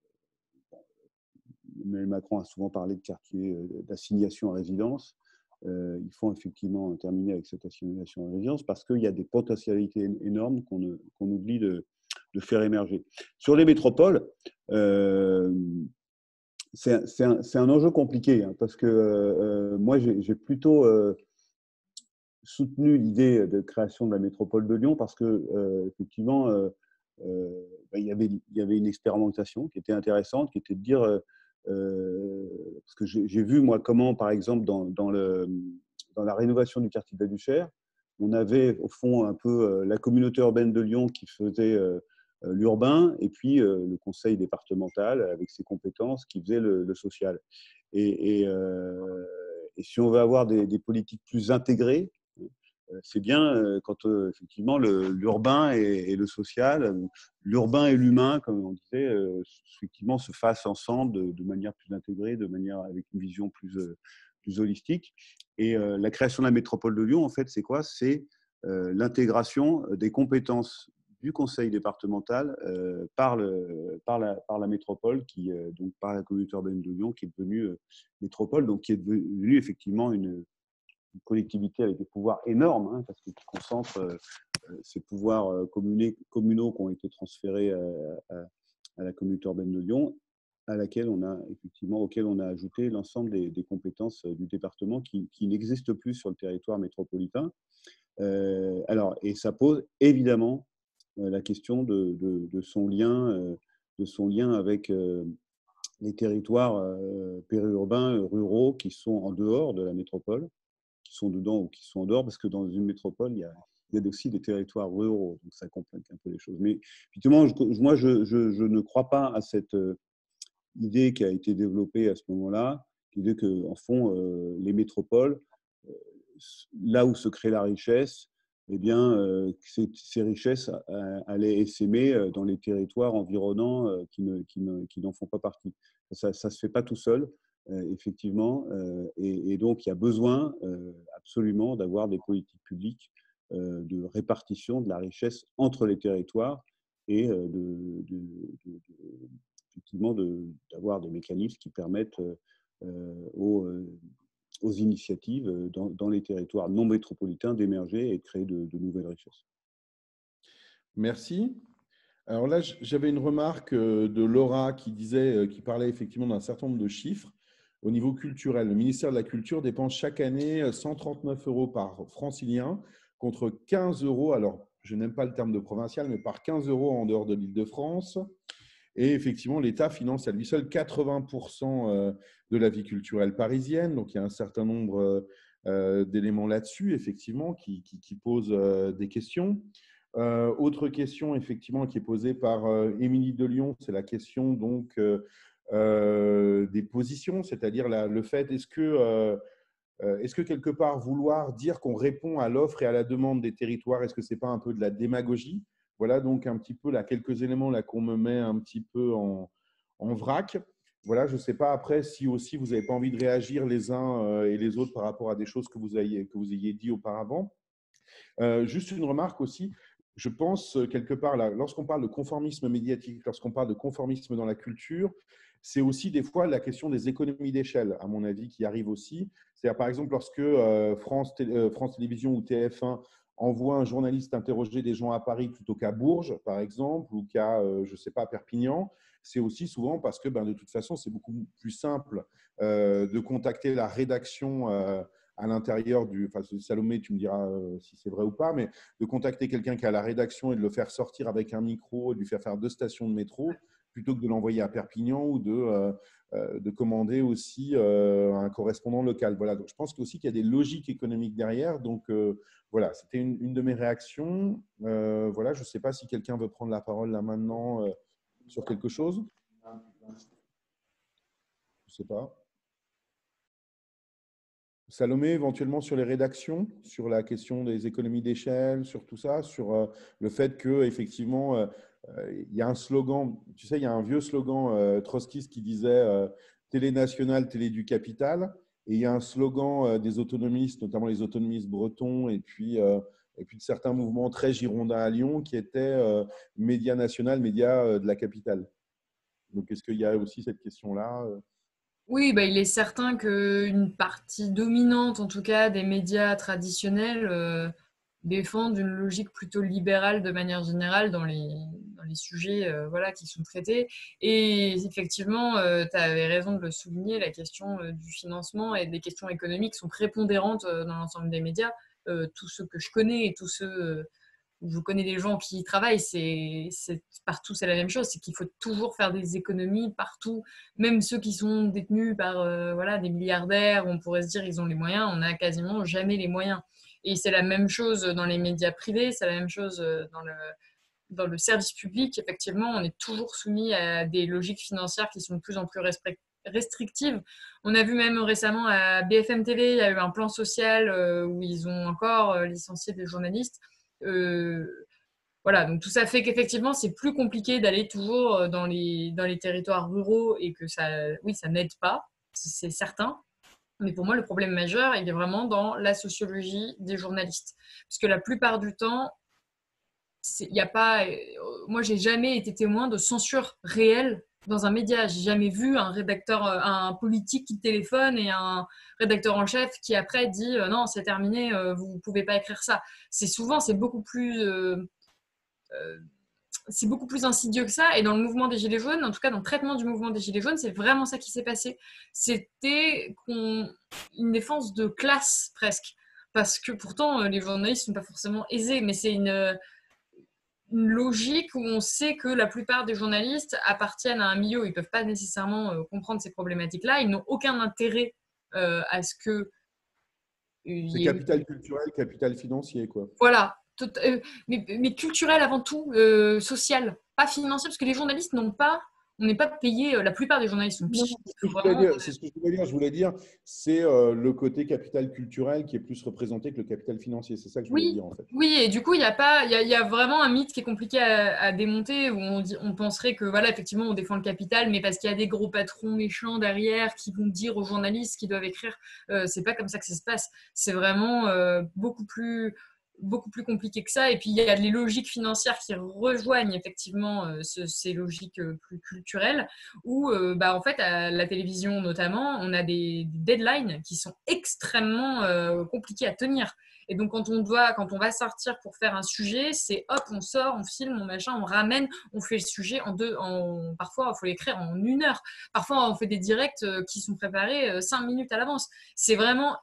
E: Emmanuel Macron a souvent parlé de quartiers d'assignation à résidence. Euh, il faut effectivement terminer avec cette assignation à résidence parce qu'il y a des potentialités énormes qu'on, qu'on oublie de, de faire émerger. Sur les métropoles, euh, C'est un, c'est, un, c'est un enjeu compliqué hein, parce que euh, moi, j'ai, j'ai plutôt euh, soutenu l'idée de création de la métropole de Lyon parce que euh, effectivement, euh, euh, ben, il y avait, il y avait une expérimentation qui était intéressante, qui était de dire euh, parce que j'ai, j'ai vu moi comment, par exemple, dans, dans, le, dans la rénovation du quartier de la Duchère, on avait au fond un peu la communauté urbaine de Lyon qui faisait euh, l'urbain, et puis euh, le conseil départemental avec ses compétences qui faisait le, le social. Et, et, euh, et si on veut avoir des, des politiques plus intégrées, c'est bien quand euh, effectivement le, l'urbain et, et le social, l'urbain et l'humain, comme on disait, euh, effectivement se fassent ensemble de, de manière plus intégrée, de manière avec une vision plus, euh, plus holistique. Et euh, la création de la métropole de Lyon, en fait, c'est quoi ? C'est euh, l'intégration des compétences du conseil départemental euh, par, le, par, la, par la métropole, qui, euh, donc par la communauté urbaine de Lyon, qui est devenue euh, métropole, donc qui est devenue effectivement une, une collectivité avec des pouvoirs énormes, hein, parce qu'il concentre euh, ces pouvoirs euh, communaux, communaux qui ont été transférés à, à, à la communauté urbaine de Lyon, à laquelle on a effectivement, auquel on a ajouté l'ensemble des, des compétences du département qui, qui n'existent plus sur le territoire métropolitain. Euh, alors, et ça pose évidemment la question de, de, de, son lien, de son lien avec les territoires périurbains, ruraux qui sont en dehors de la métropole, qui sont dedans ou qui sont en dehors, parce que dans une métropole, il y a, il y a aussi des territoires ruraux, donc ça complique un peu les choses. Mais effectivement, je, moi, je, je, je ne crois pas à cette idée qui a été développée à ce moment-là, l'idée qu'en fond, les métropoles, là où se crée la richesse, eh bien, euh, ces, ces richesses euh, allaient essaimer dans les territoires environnants euh, qui, ne, qui, ne, qui n'en font pas partie. Ça ne se fait pas tout seul, euh, effectivement, euh, et, et donc il y a besoin euh, absolument d'avoir des politiques publiques euh, de répartition de la richesse entre les territoires et euh, de, de, de, de, effectivement de, d'avoir des mécanismes qui permettent euh, aux aux initiatives dans, dans les territoires non métropolitains d'émerger et de créer de, de nouvelles richesses.
A: Merci. Alors là, j'avais une remarque de Laura qui disait, qui parlait effectivement d'un certain nombre de chiffres. Au niveau culturel, le ministère de la Culture dépense chaque année cent trente-neuf euros par francilien contre quinze euros, alors je n'aime pas le terme de provincial, mais par quinze euros en dehors de l'Île-de-France. Et effectivement, l'État finance à lui seul quatre-vingts pour cent de la vie culturelle parisienne. Donc, il y a un certain nombre d'éléments là-dessus, effectivement, qui, qui, qui posent des questions. Euh, autre question, effectivement, qui est posée par euh, Émilie de Lyon, c'est la question donc euh, euh, des positions, c'est-à-dire la, le fait, est-ce que, euh, est-ce que quelque part vouloir dire qu'on répond à l'offre et à la demande des territoires, est-ce que ce n'est pas un peu de la démagogie? Voilà donc un petit peu là, quelques éléments là qu'on me met un petit peu en, en vrac. Voilà, je ne sais pas après si aussi vous n'avez pas envie de réagir les uns euh, et les autres par rapport à des choses que vous ayez, que vous ayez dit auparavant. Euh, juste une remarque aussi, je pense quelque part, là, lorsqu'on parle de conformisme médiatique, lorsqu'on parle de conformisme dans la culture, c'est aussi des fois la question des économies d'échelle, à mon avis, qui arrive aussi. C'est-à-dire, par exemple, lorsque euh, France, Té- euh, France Télévisions ou T F un envoie un journaliste interroger des gens à Paris plutôt qu'à Bourges, par exemple, ou qu'à, euh, je ne sais pas, Perpignan, c'est aussi souvent parce que, ben, de toute façon, c'est beaucoup plus simple euh, de contacter la rédaction euh, à l'intérieur du… Enfin, Salomé, tu me diras euh, si c'est vrai ou pas, mais de contacter quelqu'un qui est à la rédaction et de le faire sortir avec un micro et de lui faire faire deux stations de métro, plutôt que de l'envoyer à Perpignan ou de, euh, euh, de commander aussi euh, un correspondant local. Voilà. Donc, je pense aussi qu'il y a des logiques économiques derrière. Donc, euh, voilà, c'était une, une de mes réactions. Euh, voilà, je ne sais pas si quelqu'un veut prendre la parole là maintenant euh, sur quelque chose. Je ne sais pas. Salomé, éventuellement sur les rédactions, sur la question des économies d'échelle, sur tout ça, sur euh, le fait qu'effectivement, euh, euh, il y a un slogan, tu sais, il y a un vieux slogan euh, trotskiste qui disait euh, télé nationale, télé du capital, et il y a un slogan euh, des autonomistes, notamment les autonomistes bretons, et puis, euh, et puis de certains mouvements très girondins à Lyon, qui étaient euh, média national, média euh, de la capitale. Donc, est-ce qu'il y a aussi cette question-là euh
B: Oui, bah, il est certain qu'une partie dominante, en tout cas, des médias traditionnels euh, défendent une logique plutôt libérale de manière générale dans les, dans les sujets euh, voilà, qui sont traités. Et effectivement, tu avais raison de le souligner, la question euh, du financement et des questions économiques sont prépondérantes euh, dans l'ensemble des médias. Euh, tous ceux que je connais et tous ceux… euh, je connais des gens qui y travaillent, c'est, c'est partout c'est la même chose, c'est qu'il faut toujours faire des économies partout, même ceux qui sont détenus par euh, voilà, des milliardaires, on pourrait se dire ils ont les moyens, on n'a quasiment jamais les moyens. Et c'est la même chose dans les médias privés, c'est la même chose dans le, dans le service public. Effectivement, on est toujours soumis à des logiques financières qui sont de plus en plus restrictives. On a vu même récemment à B F M T V, il y a eu un plan social euh, où ils ont encore euh, licencié des journalistes. Euh, voilà, donc tout ça fait qu'effectivement, c'est plus compliqué d'aller toujours dans les, dans les territoires ruraux et que ça, oui, ça n'aide pas, c'est certain. Mais pour moi, le problème majeur, il est vraiment dans la sociologie des journalistes. Parce que la plupart du temps, il y a pas, moi, j'ai jamais été témoin de censure réelle dans un média. J'ai jamais vu un rédacteur, un politique qui téléphone et un rédacteur en chef qui après dit euh, non, c'est terminé, euh, vous pouvez pas écrire ça. C'est souvent, c'est beaucoup plus, euh, euh, c'est beaucoup plus insidieux que ça. Et dans le mouvement des Gilets jaunes, en tout cas dans le traitement du mouvement des Gilets jaunes, c'est vraiment ça qui s'est passé. C'était une défense de classe presque, parce que pourtant les journalistes sont pas forcément aisés, mais c'est une une logique où on sait que la plupart des journalistes appartiennent à un milieu où ils ne peuvent pas nécessairement euh, comprendre ces problématiques-là. Ils n'ont aucun intérêt euh, à ce que…
A: C'est capital culturel, capital financier, quoi.
B: Voilà, tout, euh, mais, mais culturel avant tout, euh, social, pas financier, parce que les journalistes n'ont pas… On n'est pas payé, euh, la plupart des journalistes sont pichés.
A: C'est ce que je voulais dire. Je voulais dire, c'est euh, le côté capital culturel qui est plus représenté que le capital financier. C'est ça que je voulais
B: oui,
A: dire, en fait.
B: Oui, et du coup, il y a pas, il y a, y a vraiment un mythe qui est compliqué à, à démonter où on, dit, on penserait que, voilà, effectivement, on défend le capital, mais parce qu'il y a des gros patrons méchants derrière qui vont dire aux journalistes qu'ils doivent écrire. Euh, c'est pas comme ça que ça se passe. C'est vraiment euh, beaucoup plus beaucoup plus compliqué que ça. Et puis, il y a les logiques financières qui rejoignent effectivement euh, ce, ces logiques euh, plus culturelles où, euh, bah, en fait, à la télévision notamment, on a des, des deadlines qui sont extrêmement euh, compliquées à tenir. Et donc, quand on doit, quand on va sortir pour faire un sujet, c'est hop, on sort, on filme, on machin, on ramène, on fait le sujet en deux, en, parfois, il faut l'écrire en une heure. Parfois, on fait des directs qui sont préparés cinq minutes à l'avance. C'est vraiment…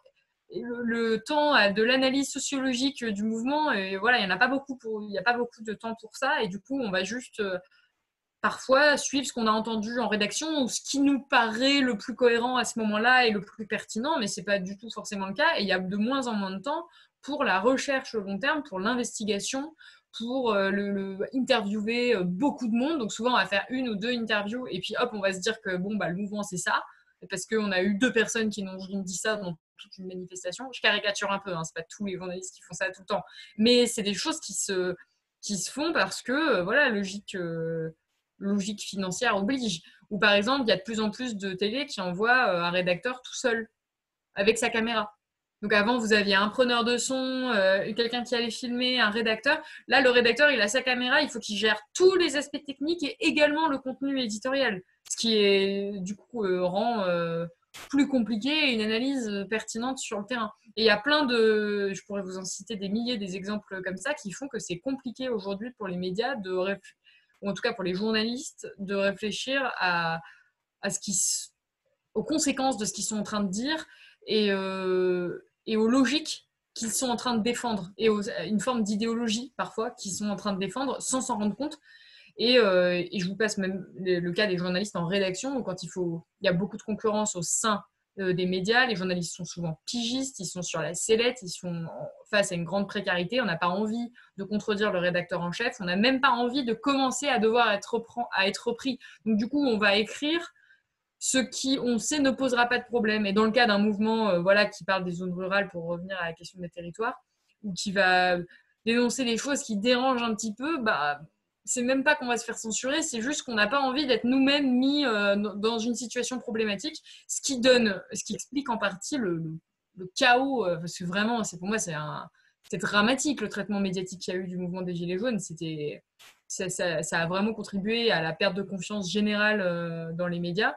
B: et le, le temps de l'analyse sociologique du mouvement, et voilà, il n'y en a pas beaucoup pour, il n'y a pas beaucoup de temps pour ça. Et du coup, on va juste euh, parfois suivre ce qu'on a entendu en rédaction ou ce qui nous paraît le plus cohérent à ce moment-là et le plus pertinent, mais ce n'est pas du tout forcément le cas. Et il y a de moins en moins de temps pour la recherche long terme, pour l'investigation, pour euh, le, le interviewer euh, beaucoup de monde. Donc souvent, on va faire une ou deux interviews et puis hop, on va se dire que bon, bah, le mouvement, c'est ça. Parce qu'on a eu deux personnes qui nous ont dit ça dans toute une manifestation. Je caricature un peu, hein, ce n'est pas tous les journalistes qui font ça tout le temps. Mais c'est des choses qui se, qui se font parce que, euh, voilà, logique, euh, logique financière oblige. Ou par exemple, il y a de plus en plus de télé qui envoient euh, un rédacteur tout seul, avec sa caméra. Donc avant, vous aviez un preneur de son, euh, quelqu'un qui allait filmer, un rédacteur. Là, le rédacteur, il a sa caméra, il faut qu'il gère tous les aspects techniques et également le contenu éditorial. Ce qui, est, du coup, euh, rend euh, plus compliqué et une analyse pertinente sur le terrain. Et il y a plein de, je pourrais vous en citer des milliers des exemples comme ça qui font que c'est compliqué aujourd'hui pour les médias, de réf... ou en tout cas pour les journalistes, de réfléchir à, à ce qui, aux conséquences de ce qu'ils sont en train de dire et, euh, et aux logiques qu'ils sont en train de défendre et aux, une forme d'idéologie parfois qu'ils sont en train de défendre sans s'en rendre compte. Et, euh, et je vous passe même le, le cas des journalistes en rédaction où quand il faut, il y a beaucoup de concurrence au sein euh, des médias, les journalistes sont souvent pigistes, ils sont sur la sellette, ils sont face à une grande précarité, on n'a pas envie de contredire le rédacteur en chef, on n'a même pas envie de commencer à devoir être, repren- à être repris. Donc du coup, on va écrire ce qui, on sait, ne posera pas de problème. Et dans le cas d'un mouvement euh, voilà, qui parle des zones rurales, pour revenir à la question des territoires, ou qui va dénoncer des choses qui dérangent un petit peu, bah, c'est même pas qu'on va se faire censurer, c'est juste qu'on n'a pas envie d'être nous-mêmes mis euh, dans une situation problématique, ce qui donne, ce qui explique en partie le, le, le chaos, euh, parce que vraiment, c'est, pour moi, c'est, un, c'est dramatique le traitement médiatique qu'il y a eu du mouvement des Gilets jaunes. C'était, ça, ça, ça a vraiment contribué à la perte de confiance générale euh, dans les médias.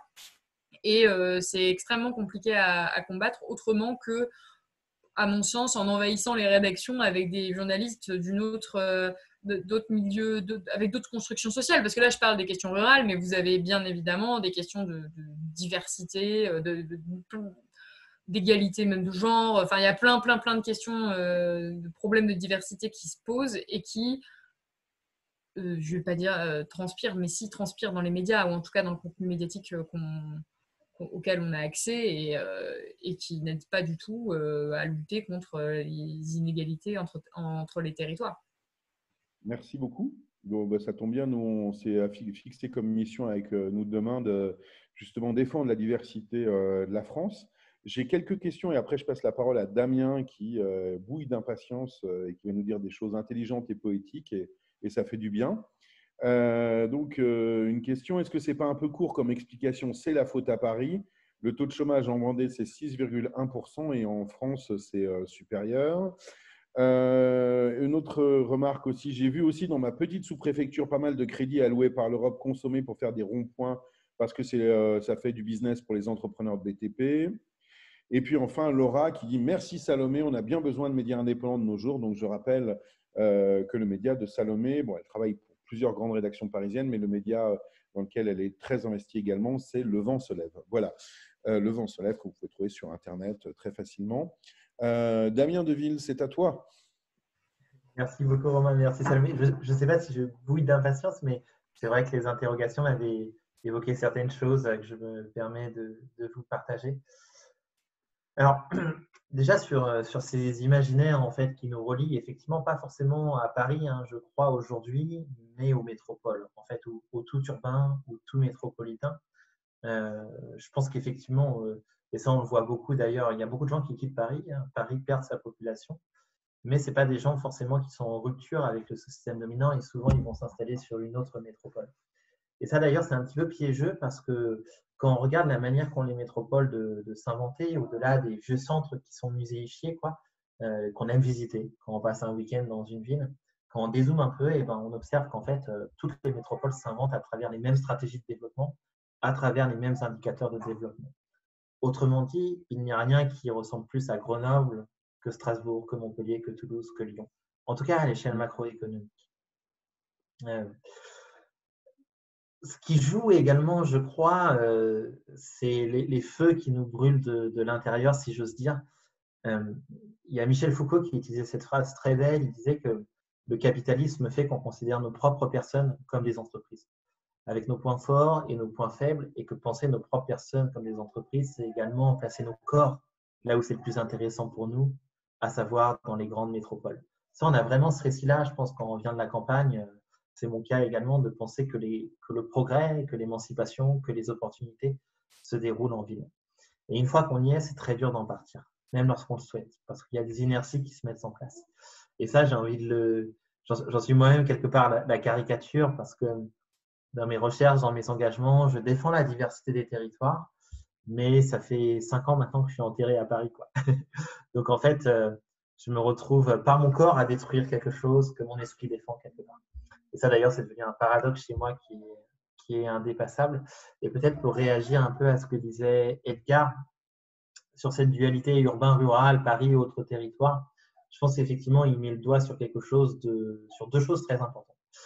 B: Et euh, c'est extrêmement compliqué à, à combattre autrement que, à mon sens, en envahissant les rédactions avec des journalistes d'une autre, euh, d'autres milieux, d'autres, avec d'autres constructions sociales. Parce que là, je parle des questions rurales, mais vous avez bien évidemment des questions de, de diversité, de, de, de, d'égalité même de genre. Enfin, il y a plein, plein, plein de questions, euh, de problèmes de diversité qui se posent et qui, euh, je ne vais pas dire euh, transpirent, mais si transpirent dans les médias, ou en tout cas dans le contenu médiatique euh, qu'on auquel on a accès et, euh, et qui n'aide pas du tout euh, à lutter contre les inégalités entre, entre les territoires.
A: Merci beaucoup. Bon, bah, ça tombe bien, nous on s'est fixé comme mission avec euh, nous demain de justement défendre la diversité euh, de la France. J'ai quelques questions et après je passe la parole à Damien qui euh, bouille d'impatience euh, et qui va nous dire des choses intelligentes et poétiques et, et ça fait du bien. Euh, donc, euh, une question, est-ce que ce n'est pas un peu court comme explication? C'est la faute à Paris. Le taux de chômage en Vendée, c'est six virgule un pour cent et en France, c'est euh, supérieur. Euh, une autre remarque aussi, j'ai vu aussi dans ma petite sous-préfecture pas mal de crédits alloués par l'Europe consommés pour faire des ronds-points parce que c'est, euh, ça fait du business pour les entrepreneurs de B T P. Et puis enfin, Laura qui dit « Merci Salomé, on a bien besoin de médias indépendants de nos jours. » Donc, je rappelle euh, que le média de Salomé, bon, elle travaille pour plusieurs grandes rédactions parisiennes, mais le média dans lequel elle est très investie également, c'est Le Vent se lève. Voilà, euh, Le Vent se lève que vous pouvez trouver sur Internet très facilement. Euh, Damien Deville, c'est à toi.
D: Merci beaucoup Romain, merci Salomé. Je ne sais pas si je bouille d'impatience, mais c'est vrai que les interrogations avaient évoqué certaines choses que je me permets de, de vous partager. Alors, déjà sur, sur ces imaginaires en fait, qui nous relient, effectivement pas forcément à Paris, hein, je crois aujourd'hui, mais aux métropoles, en fait, au, au tout urbain, au tout métropolitain. Euh, je pense qu'effectivement, euh, et ça on le voit beaucoup d'ailleurs, il y a beaucoup de gens qui quittent Paris, hein, Paris perd sa population, mais ce n'est pas des gens forcément qui sont en rupture avec le système dominant et souvent ils vont s'installer sur une autre métropole. Et ça d'ailleurs c'est un petit peu piégeux parce que quand on regarde la manière qu'ont les métropoles de, de s'inventer, au-delà des vieux centres qui sont muséifiés, quoi, euh, qu'on aime visiter quand on passe un week-end dans une ville, quand on dézoome un peu, et ben, on observe qu'en fait, euh, toutes les métropoles s'inventent à travers les mêmes stratégies de développement, à travers les mêmes indicateurs de développement. Autrement dit, il n'y a rien qui ressemble plus à Grenoble que Strasbourg, que Montpellier, que Toulouse, que Lyon. En tout cas, à l'échelle macroéconomique. Euh, Ce qui joue également, je crois, euh, c'est les, les feux qui nous brûlent de, de l'intérieur, si j'ose dire. Euh, il y a Michel Foucault qui utilisait cette phrase très belle. Il disait que le capitalisme fait qu'on considère nos propres personnes comme des entreprises, avec nos points forts et nos points faibles, et que penser nos propres personnes comme des entreprises, c'est également placer nos corps là où c'est le plus intéressant pour nous, à savoir dans les grandes métropoles. Ça, on a vraiment ce récit-là, je pense, quand on vient de la campagne. C'est mon cas également de penser que, les, que le progrès, que l'émancipation, que les opportunités se déroulent en ville. Et une fois qu'on y est, c'est très dur d'en partir, même lorsqu'on le souhaite, parce qu'il y a des inerties qui se mettent en place. Et ça, j'ai envie de le… J'en suis moi-même quelque part la, la caricature, parce que dans mes recherches, dans mes engagements, je défends la diversité des territoires, mais ça fait cinq ans maintenant que je suis enterré à Paris, quoi. Donc en fait, euh, je me retrouve par mon corps à détruire quelque chose que mon esprit défend quelque part. Et ça d'ailleurs, c'est devenu un paradoxe chez moi qui, qui est indépassable. Et peut-être pour réagir un peu à ce que disait Edgar sur cette dualité urbain-rural, Paris et autres territoires, je pense qu'effectivement, il met le doigt sur quelque chose de, sur deux choses très importantes.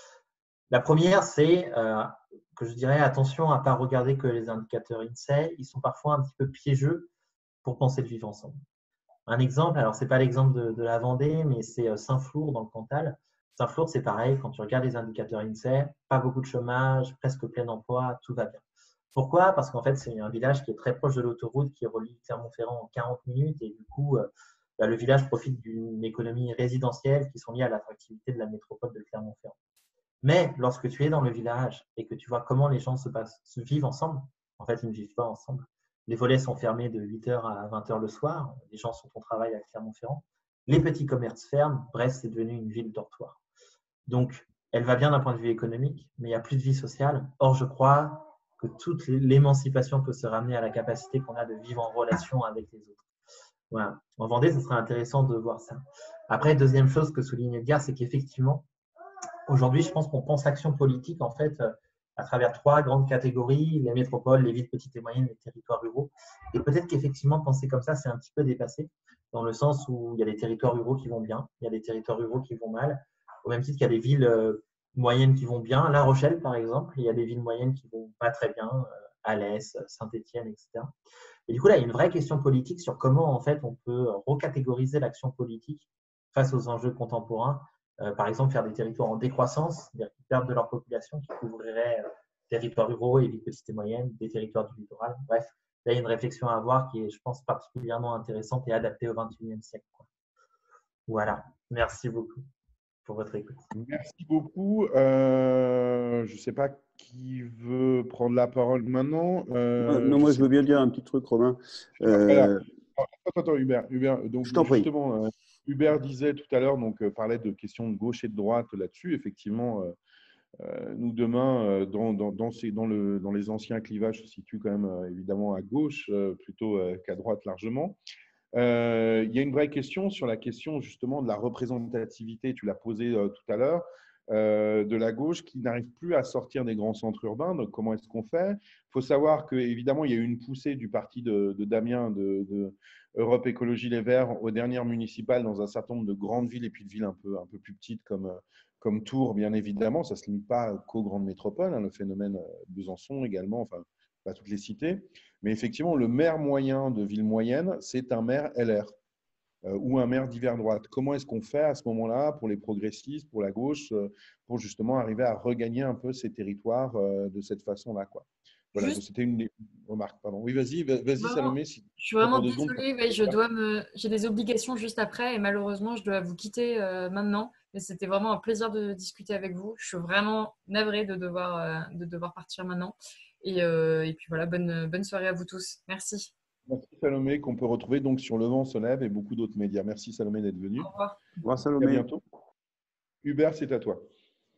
D: La première, c'est euh, que je dirais attention à ne pas regarder que les indicateurs INSEE, ils sont parfois un petit peu piégeux pour penser le vivre ensemble. Un exemple, alors ce n'est pas l'exemple de, de la Vendée, mais c'est Saint-Flour dans le Cantal. Saint-Flour, c'est pareil, quand tu regardes les indicateurs INSEE, pas beaucoup de chômage, presque plein emploi, tout va bien. Pourquoi? Parce qu'en fait, c'est un village qui est très proche de l'autoroute qui relie Clermont-Ferrand en quarante minutes et du coup, euh, bah, le village profite d'une économie résidentielle qui sont liées à l'attractivité de la métropole de Clermont-Ferrand. Mais lorsque tu es dans le village et que tu vois comment les gens se, passent, se vivent ensemble, en fait, ils ne vivent pas ensemble. Les volets sont fermés de huit heures à vingt heures le soir. Les gens sont au travail à Clermont-Ferrand. Les petits commerces ferment. Bref, c'est devenu une ville dortoir. Donc, elle va bien d'un point de vue économique, mais il n'y a plus de vie sociale. Or, je crois que toute l'émancipation peut se ramener à la capacité qu'on a de vivre en relation avec les autres. Voilà. En Vendée, ce serait intéressant de voir ça. Après, deuxième chose que souligne Edgar, c'est qu'effectivement, aujourd'hui, je pense qu'on pense action politique en fait à travers trois grandes catégories, les métropoles, les villes petites et moyennes, les territoires ruraux. Et peut-être qu'effectivement, penser comme ça, c'est un petit peu dépassé, dans le sens où il y a des territoires ruraux qui vont bien, il y a des territoires ruraux qui vont mal, au même titre qu'il y a des villes moyennes qui vont bien. La Rochelle, par exemple, il y a des villes moyennes qui vont pas très bien, Alès, Saint-Étienne, et cetera. Et du coup, là, il y a une vraie question politique sur comment, en fait, on peut recatégoriser l'action politique face aux enjeux contemporains. Euh, par exemple, faire des territoires en décroissance, c'est-à-dire qui perdent de leur population, qui couvriraient euh, territoires ruraux et villes petites et moyennes, des territoires du littoral. Bref, là, il y a une réflexion à avoir qui est, je pense, particulièrement intéressante et adaptée au vingt et unième siècle, quoi. Voilà. Merci beaucoup pour votre écoute.
A: Merci beaucoup. Euh, je ne sais pas qui veut prendre la parole maintenant.
E: Euh, non, moi, je veux bien dire un petit truc, Romain.
A: Euh... Attends, attends, Hubert. Hubert donc,
E: je t'en prie.
A: Justement, euh, Hubert disait tout à l'heure, donc euh, parlait de questions de gauche et de droite là-dessus. Effectivement, euh, euh, nous demain, euh, dans, dans, dans, ces, dans, le, dans les anciens clivages, se situe quand même euh, évidemment à gauche euh, plutôt euh, qu'à droite largement. Euh, il y a une vraie question sur la question justement de la représentativité. Tu l'as posée euh, tout à l'heure. Euh, de la gauche qui n'arrive plus à sortir des grands centres urbains. Donc, comment est-ce qu'on fait? Il faut savoir qu'évidemment, il y a eu une poussée du parti de, de Damien, de, de Europe Écologie Les Verts, aux dernières municipales dans un certain nombre de grandes villes et puis de villes un peu, un peu plus petites comme, comme Tours, bien évidemment. Ça ne se limite pas qu'aux grandes métropoles, hein, le phénomène Besançon également, enfin, pas toutes les cités. Mais effectivement, le maire moyen de ville moyenne, c'est un maire L R. Ou un maire d'hiver droite. Comment est-ce qu'on fait à ce moment-là pour les progressistes, pour la gauche, pour justement arriver à regagner un peu ces territoires de cette façon-là, quoi. Voilà, Juste... c'était une remarque. Pardon. Oui, vas-y, vas-y, Salomé. Si
B: je suis vraiment désolée, ouais, je dois me... j'ai des obligations juste après et malheureusement, je dois vous quitter euh, maintenant. Mais c'était vraiment un plaisir de discuter avec vous. Je suis vraiment navrée de devoir, euh, de devoir partir maintenant. Et, euh, et puis voilà, bonne, bonne soirée à vous tous. Merci.
A: Merci Salomé, qu'on peut retrouver donc sur Le Vent se lève et beaucoup d'autres médias. Merci Salomé d'être venu.
B: Au revoir.
E: Au revoir Salomé.
A: À bientôt. Hubert, c'est à toi.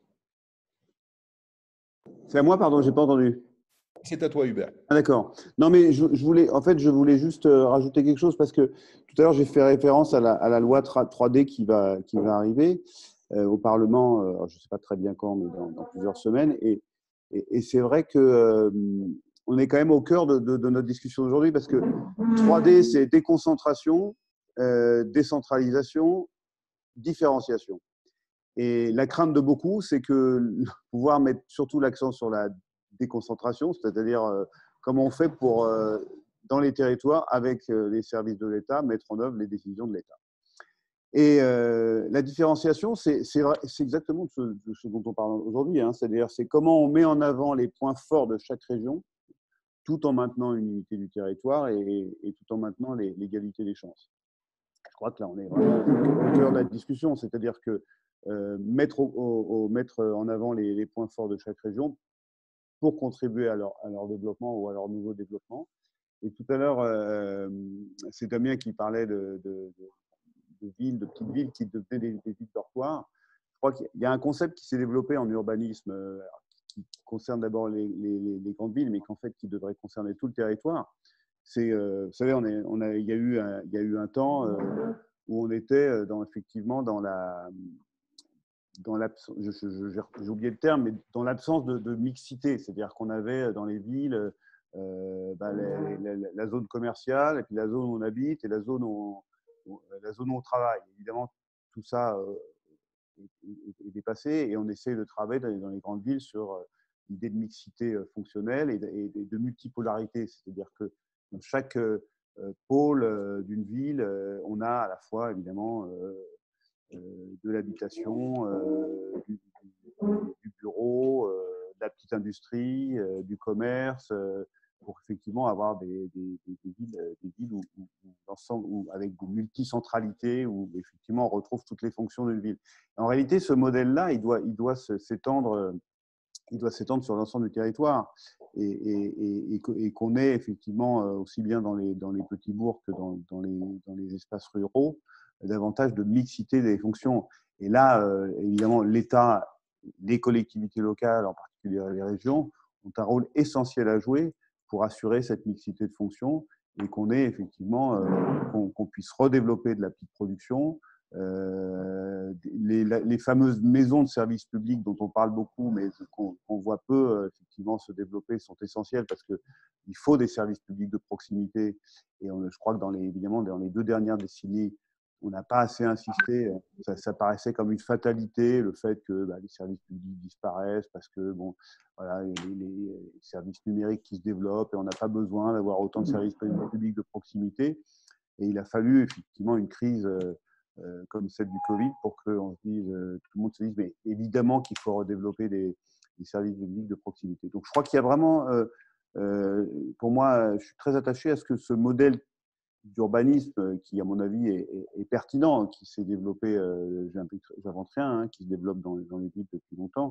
E: C'est à moi, pardon, j'ai pas entendu.
A: C'est à toi, Hubert.
E: Ah, d'accord. Non, mais je, je voulais, en fait, je voulais juste rajouter quelque chose parce que tout à l'heure, j'ai fait référence à la, à la loi trois D qui va, qui va arriver euh, au Parlement. Euh, je ne sais pas très bien quand, mais dans, dans plusieurs semaines. Et, et, et c'est vrai que euh, on est quand même au cœur de, de, de notre discussion aujourd'hui parce que trois D, c'est déconcentration, euh, décentralisation, différenciation. Et la crainte de beaucoup, c'est que pouvoir mettre surtout l'accent sur la déconcentration, c'est-à-dire euh, comment on fait pour euh, dans les territoires, avec les services de l'État, mettre en œuvre les décisions de l'État. Et euh, la différenciation, c'est exactement de ce, de ce dont on parle aujourd'hui. Hein. C'est-à-dire, c'est comment on met en avant les points forts de chaque région, tout en maintenant une unité du territoire et, et tout en maintenant l'égalité des chances. Je crois que là, on est vraiment au cœur de la discussion. C'est-à-dire que euh, mettre, au, au, mettre en avant les, les points forts de chaque région pour contribuer à leur, à leur développement ou à leur nouveau développement. Et tout à l'heure, euh, c'est Damien qui parlait de, de, de de villes, de petites villes qui devenaient des, des villes dortoirs. Je crois qu'il y a un concept qui s'est développé en urbanisme euh, qui concerne d'abord les, les, les grandes villes, mais qu'en fait qui devrait concerner tout le territoire. C'est, euh, vous savez, on est, on a, il y a eu un, il y a eu un temps euh, où on était dans, effectivement dans la, dans l'absence, j'ai oublié le terme, mais dans l'absence de, de mixité, c'est-à-dire qu'on avait dans les villes euh, bah, les, les, la zone commerciale, et puis la zone où on habite, et la zone où on, la zone où on travaille. Évidemment, tout ça euh, est, est dépassé et on essaie de travailler dans les, dans les grandes villes sur euh, l'idée de mixité euh, fonctionnelle et de, et de multipolarité. C'est-à-dire que dans chaque euh, pôle euh, d'une ville, euh, on a à la fois, évidemment, euh, euh, de l'habitation, euh, du, du, du bureau, euh, de la petite industrie, euh, du commerce, euh, pour effectivement avoir des, des, des, des villes, des villes où, où, où, où, avec des multicentralités, où effectivement on retrouve toutes les fonctions d'une ville. En réalité, ce modèle-là, il doit, il doit s'étendre, il doit s'étendre sur l'ensemble du territoire et, et, et, et qu'on ait effectivement aussi bien dans les, dans les petits bourgs que dans, dans, les, dans les espaces ruraux davantage de mixité des fonctions. Et là, euh, évidemment, l'État, les collectivités locales, en particulier les régions, ont un rôle essentiel à jouer pour assurer cette mixité de fonctions et qu'on ait effectivement, euh, qu'on qu'on puisse redévelopper de la petite production. Euh, les, les fameuses maisons de services publics dont on parle beaucoup, mais qu'on qu'on voit peu euh, effectivement se développer, sont essentielles parce qu'il faut des services publics de proximité. Et on, je crois que dans les, évidemment, dans les deux dernières décennies, on n'a pas assez insisté. Ça, ça paraissait comme une fatalité, le fait que bah, les services publics disparaissent parce que bon, voilà, les, les services numériques qui se développent et on n'a pas besoin d'avoir autant de services publics de proximité. Et il a fallu effectivement une crise euh, comme celle du Covid pour que on se dise, euh, tout le monde se dise, mais évidemment qu'il faut redévelopper des, des services publics de proximité. Donc je crois qu'il y a vraiment, euh, euh, pour moi, je suis très attaché à ce que ce modèle d'urbanisme qui, à mon avis, est, est, est pertinent, qui s'est développé, euh, j'invente rien, hein, qui se développe dans, dans les villes depuis longtemps,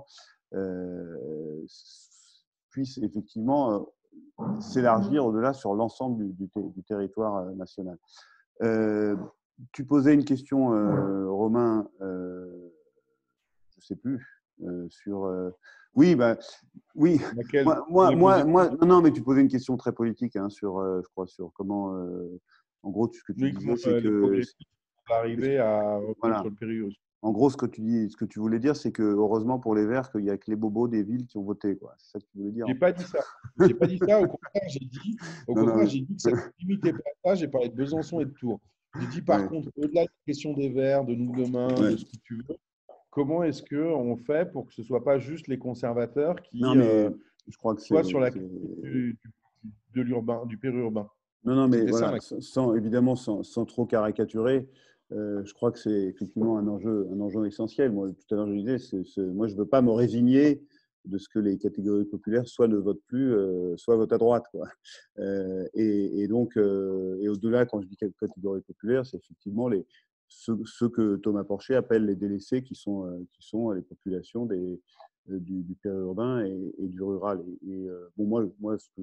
E: euh, puisse effectivement euh, s'élargir au-delà sur l'ensemble du, du, du territoire national. Euh, tu posais une question, euh, Romain, euh, je ne sais plus, euh, sur… Euh, oui, bah, oui.
A: Laquelle,
E: moi, moi, moi, moi, non, non, mais tu posais une question très politique hein, sur, euh, je crois, sur comment… Euh, en gros, ce que tu
A: oui,
E: disais,
A: comment
E: c'est
A: euh,
E: que…
A: les progressistes vont arriver à reprendre
E: voilà.
A: sur le périlleux.
E: En gros, ce que tu dis, ce que tu voulais dire, c'est que heureusement pour les Verts, qu'il n'y a que les bobos des villes qui ont voté, quoi. C'est ça que tu voulais dire.
A: J'ai pas dit ça. J'ai pas dit ça. Au contraire, j'ai dit, au
E: non,
A: contraire,
E: non,
A: j'ai dit que ça ne limitait pas à ça. J'ai parlé de Besançon et de Tours. J'ai dit par
E: ouais.
A: contre, au-delà de la question des Verts, de nous demain,
E: ouais.
A: de ce que tu veux, comment est-ce qu'on fait pour que ce ne soit pas juste les conservateurs qui
E: non, mais
A: euh,
E: je crois que
A: soient sur la
E: c'est,
A: question du, du, de l'urbain, du périurbain?
E: Non, non, mais
A: C'était ça,
E: voilà,
A: ma
E: sans, sans- évidemment, sans, sans trop caricaturer, euh, je crois que c'est effectivement un enjeu, un enjeu essentiel. Moi, tout à l'heure, je disais, c'est, c'est, moi, je ne veux pas me résigner de ce que les catégories populaires soit ne votent plus, euh, soit votent à droite, quoi. Euh, et, et donc, euh, et au-delà, quand je dis catégories populaires, c'est effectivement les, ceux, ceux que Thomas Porcher appelle les délaissés, qui sont, euh, qui sont les populations des, euh, du, du périurbain et, et du rural. Et, et euh, bon, moi, moi ce, que,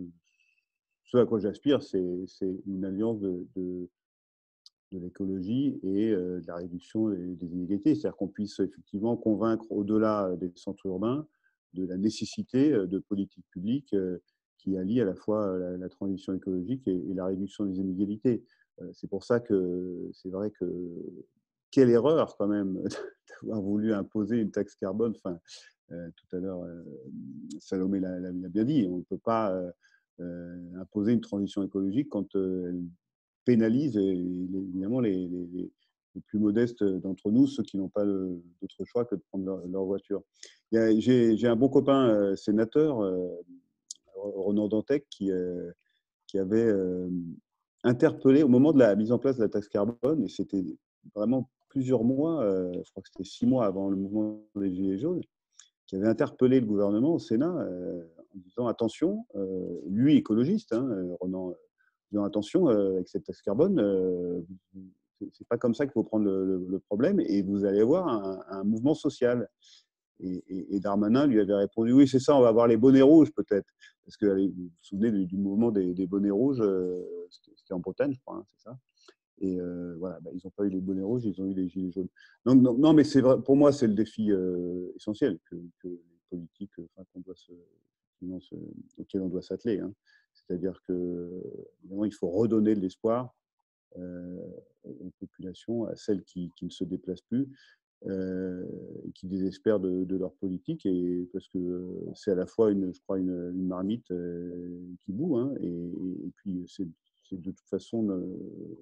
E: ce à quoi j'aspire, c'est, c'est une alliance de, de, de l'écologie et euh, de la réduction des, des inégalités. C'est-à-dire qu'on puisse effectivement convaincre au-delà des centres urbains de la nécessité de politiques publiques euh, qui allient à la fois la, la transition écologique et, et la réduction des inégalités. Euh, c'est pour ça que c'est vrai que quelle erreur quand même d'avoir voulu imposer une taxe carbone. Enfin, euh, tout à l'heure, euh, Salomé l'a, l'a bien dit, on ne peut pas euh, euh, imposer une transition écologique quand euh, elle pénalise et, évidemment les, les, les plus modestes d'entre nous, ceux qui n'ont pas le, d'autre choix que de prendre leur, leur voiture. Il y a, j'ai, j'ai un bon copain euh, sénateur, euh, Renan Dantec, qui, euh, qui avait euh, interpellé au moment de la mise en place de la taxe carbone, et c'était vraiment plusieurs mois, euh, je crois que c'était six mois avant le mouvement des Gilets jaunes, qui avait interpellé le gouvernement au Sénat euh, en disant attention, euh, lui écologiste, hein, Ronan, disant attention, euh, avec cette taxe carbone, euh, c'est pas comme ça qu'il faut prendre le, le, le problème et vous allez avoir un, un mouvement social. Et, et, et Darmanin lui avait répondu oui, c'est ça, on va avoir les bonnets rouges peut-être. Parce que vous vous souvenez du, du mouvement des, des bonnets rouges, euh, c'était en Bretagne, je crois, hein, c'est ça. Et euh, voilà, bah, ils n'ont pas eu les bonnets rouges, ils ont eu les gilets jaunes. Donc, non, non, mais c'est vrai, pour moi, c'est le défi euh, essentiel que, que les politiques, enfin, qu'on doit se, se, auquel on doit s'atteler. Hein. C'est-à-dire que, évidemment, il faut redonner de l'espoir euh, aux populations, à celles qui, qui ne se déplacent plus, euh, qui désespèrent de, de leur politique, et parce que c'est à la fois, une, je crois, une, une marmite euh, qui bout, hein, et, et puis c'est de toute façon euh,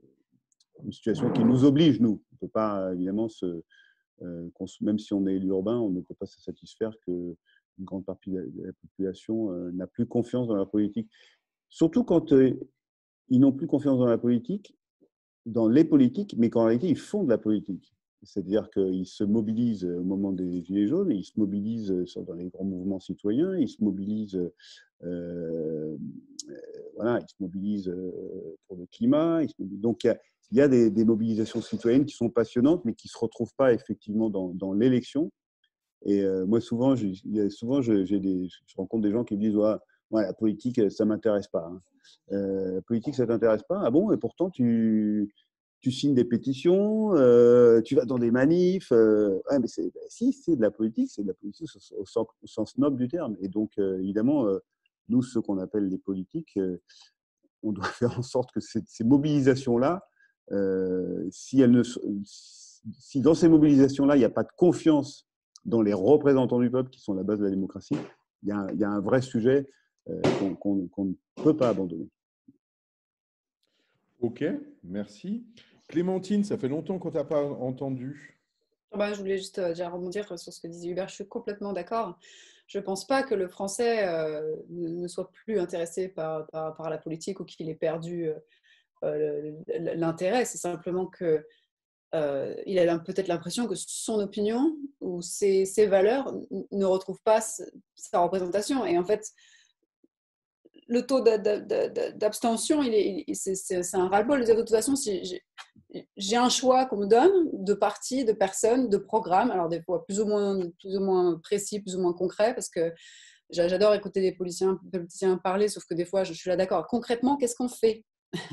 E: une situation qui nous oblige, nous. On ne peut pas, évidemment, se, euh, même si on est élu urbain, on ne peut pas se satisfaire qu'une grande partie de la population euh, n'a plus confiance dans la politique. Surtout quand euh, ils n'ont plus confiance dans la politique, dans les politiques, mais qu'en réalité, ils font de la politique. C'est-à-dire qu'ils se mobilisent au moment des Gilets jaunes, ils se mobilisent dans les grands mouvements citoyens, ils se mobilisent, euh, voilà, ils se mobilisent pour le climat. Ils se mobilisent. Donc, il y a, il y a des, des mobilisations citoyennes qui sont passionnantes, mais qui ne se retrouvent pas effectivement dans, dans l'élection. Et euh, moi, souvent, je, souvent je, j'ai des, je rencontre des gens qui me disent ouais, ouais, la politique, ça ne m'intéresse pas. Hein. Euh, la politique, ça ne t'intéresse pas? Ah bon? Et pourtant, tu, tu signes des pétitions, euh, tu vas dans des manifs. Euh, ouais, mais c'est, bah, si, c'est de la politique, c'est de la politique au sens, au sens noble du terme. Et donc, euh, évidemment, euh, nous, ceux qu'on appelle les politiques, euh, on doit faire en sorte que ces, ces mobilisations-là, euh, si, elles ne, si dans ces mobilisations-là, il n'y a pas de confiance dans les représentants du peuple, qui sont la base de la démocratie, il y a, il y a un vrai sujet euh, qu'on, qu'on, qu'on ne peut pas abandonner.
A: Ok, merci. Clémentine, ça fait longtemps qu'on ne t'a pas entendu.
C: Ben, je voulais juste euh, déjà rebondir sur ce que disait Hubert. Je suis complètement d'accord. Je ne pense pas que le Français euh, ne soit plus intéressé par, par, par la politique ou qu'il ait perdu euh, l'intérêt. C'est simplement que euh, il a peut-être l'impression que son opinion ou ses, ses valeurs ne retrouvent pas sa représentation. Et en fait, le taux d'abstention, c'est un ras-le-bol. De toute façon, si j'ai un choix qu'on me donne de partis, de personnes, de programmes, alors des fois plus ou moins, plus ou moins précis, plus ou moins concrets, parce que j'adore écouter des politiciens, politiciens parler, sauf que des fois, je suis là d'accord. Concrètement, qu'est-ce qu'on fait?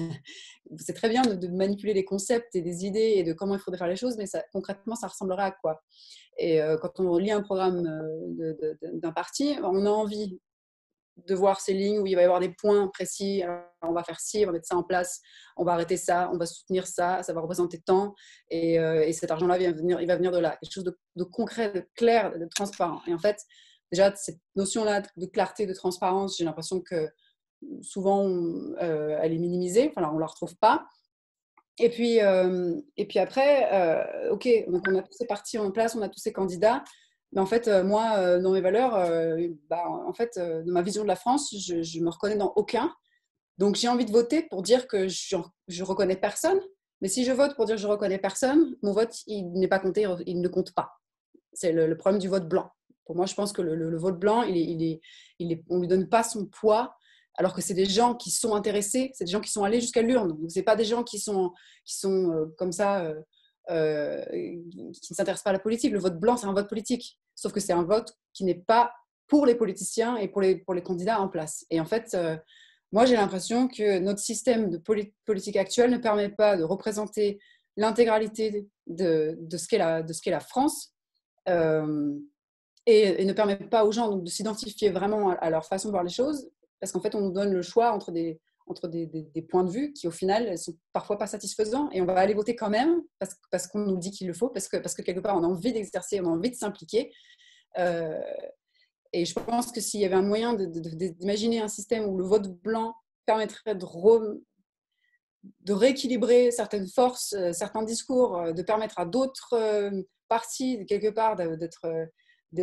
C: C'est très bien de, de manipuler les concepts et des idées et de comment il faudrait faire les choses, mais ça, concrètement, ça ressemblerait à quoi? Et euh, quand on lit un programme d'un parti, on a envie de voir ces lignes où il va y avoir des points précis. Alors, on va faire ci, on va mettre ça en place, on va arrêter ça, on va soutenir ça, ça va représenter tant, et, euh, et cet argent-là, il, il va venir de là. Quelque chose de, de concret, de clair, de transparent. Et en fait, déjà, cette notion-là de clarté, de transparence, j'ai l'impression que souvent, on, euh, elle est minimisée, enfin, on ne la retrouve pas. Et puis, euh, et puis après, euh, ok, donc on a tous ces partis en place, on a tous ces candidats. Mais en fait, euh, moi, euh, dans mes valeurs, euh, bah, en fait, euh, dans ma vision de la France, je ne me reconnais dans aucun. Donc, j'ai envie de voter pour dire que je ne reconnais personne. Mais si je vote pour dire que je ne reconnais personne, mon vote, il n'est pas compté, il ne compte pas. C'est le, le problème du vote blanc. Pour moi, je pense que le, le, le vote blanc, il est, il est, il est, on ne lui donne pas son poids, alors que c'est des gens qui sont intéressés, c'est des gens qui sont allés jusqu'à l'urne. Donc, ce n'est pas des gens qui sont, qui sont euh, comme ça... Euh, Euh, qui ne s'intéressent pas à la politique. Le vote blanc, c'est un vote politique. Sauf que c'est un vote qui n'est pas pour les politiciens et pour les, pour les candidats en place. Et en fait, euh, moi, j'ai l'impression que notre système de poli- politique actuel ne permet pas de représenter l'intégralité de, de ce qu'est la, de ce qu'est la France euh, et, et ne permet pas aux gens donc, de s'identifier vraiment à, à leur façon de voir les choses, parce qu'en fait, on nous donne le choix entre des entre des, des, des points de vue qui, au final, sont parfois pas satisfaisants. Et on va aller voter quand même parce, parce qu'on nous dit qu'il le faut, parce que, parce que quelque part, on a envie d'exercer, on a envie de s'impliquer. Euh, et je pense que s'il y avait un moyen de, de, de, d'imaginer un système où le vote blanc permettrait de, re, de rééquilibrer certaines forces, certains discours, de permettre à d'autres partis, quelque part, d'être...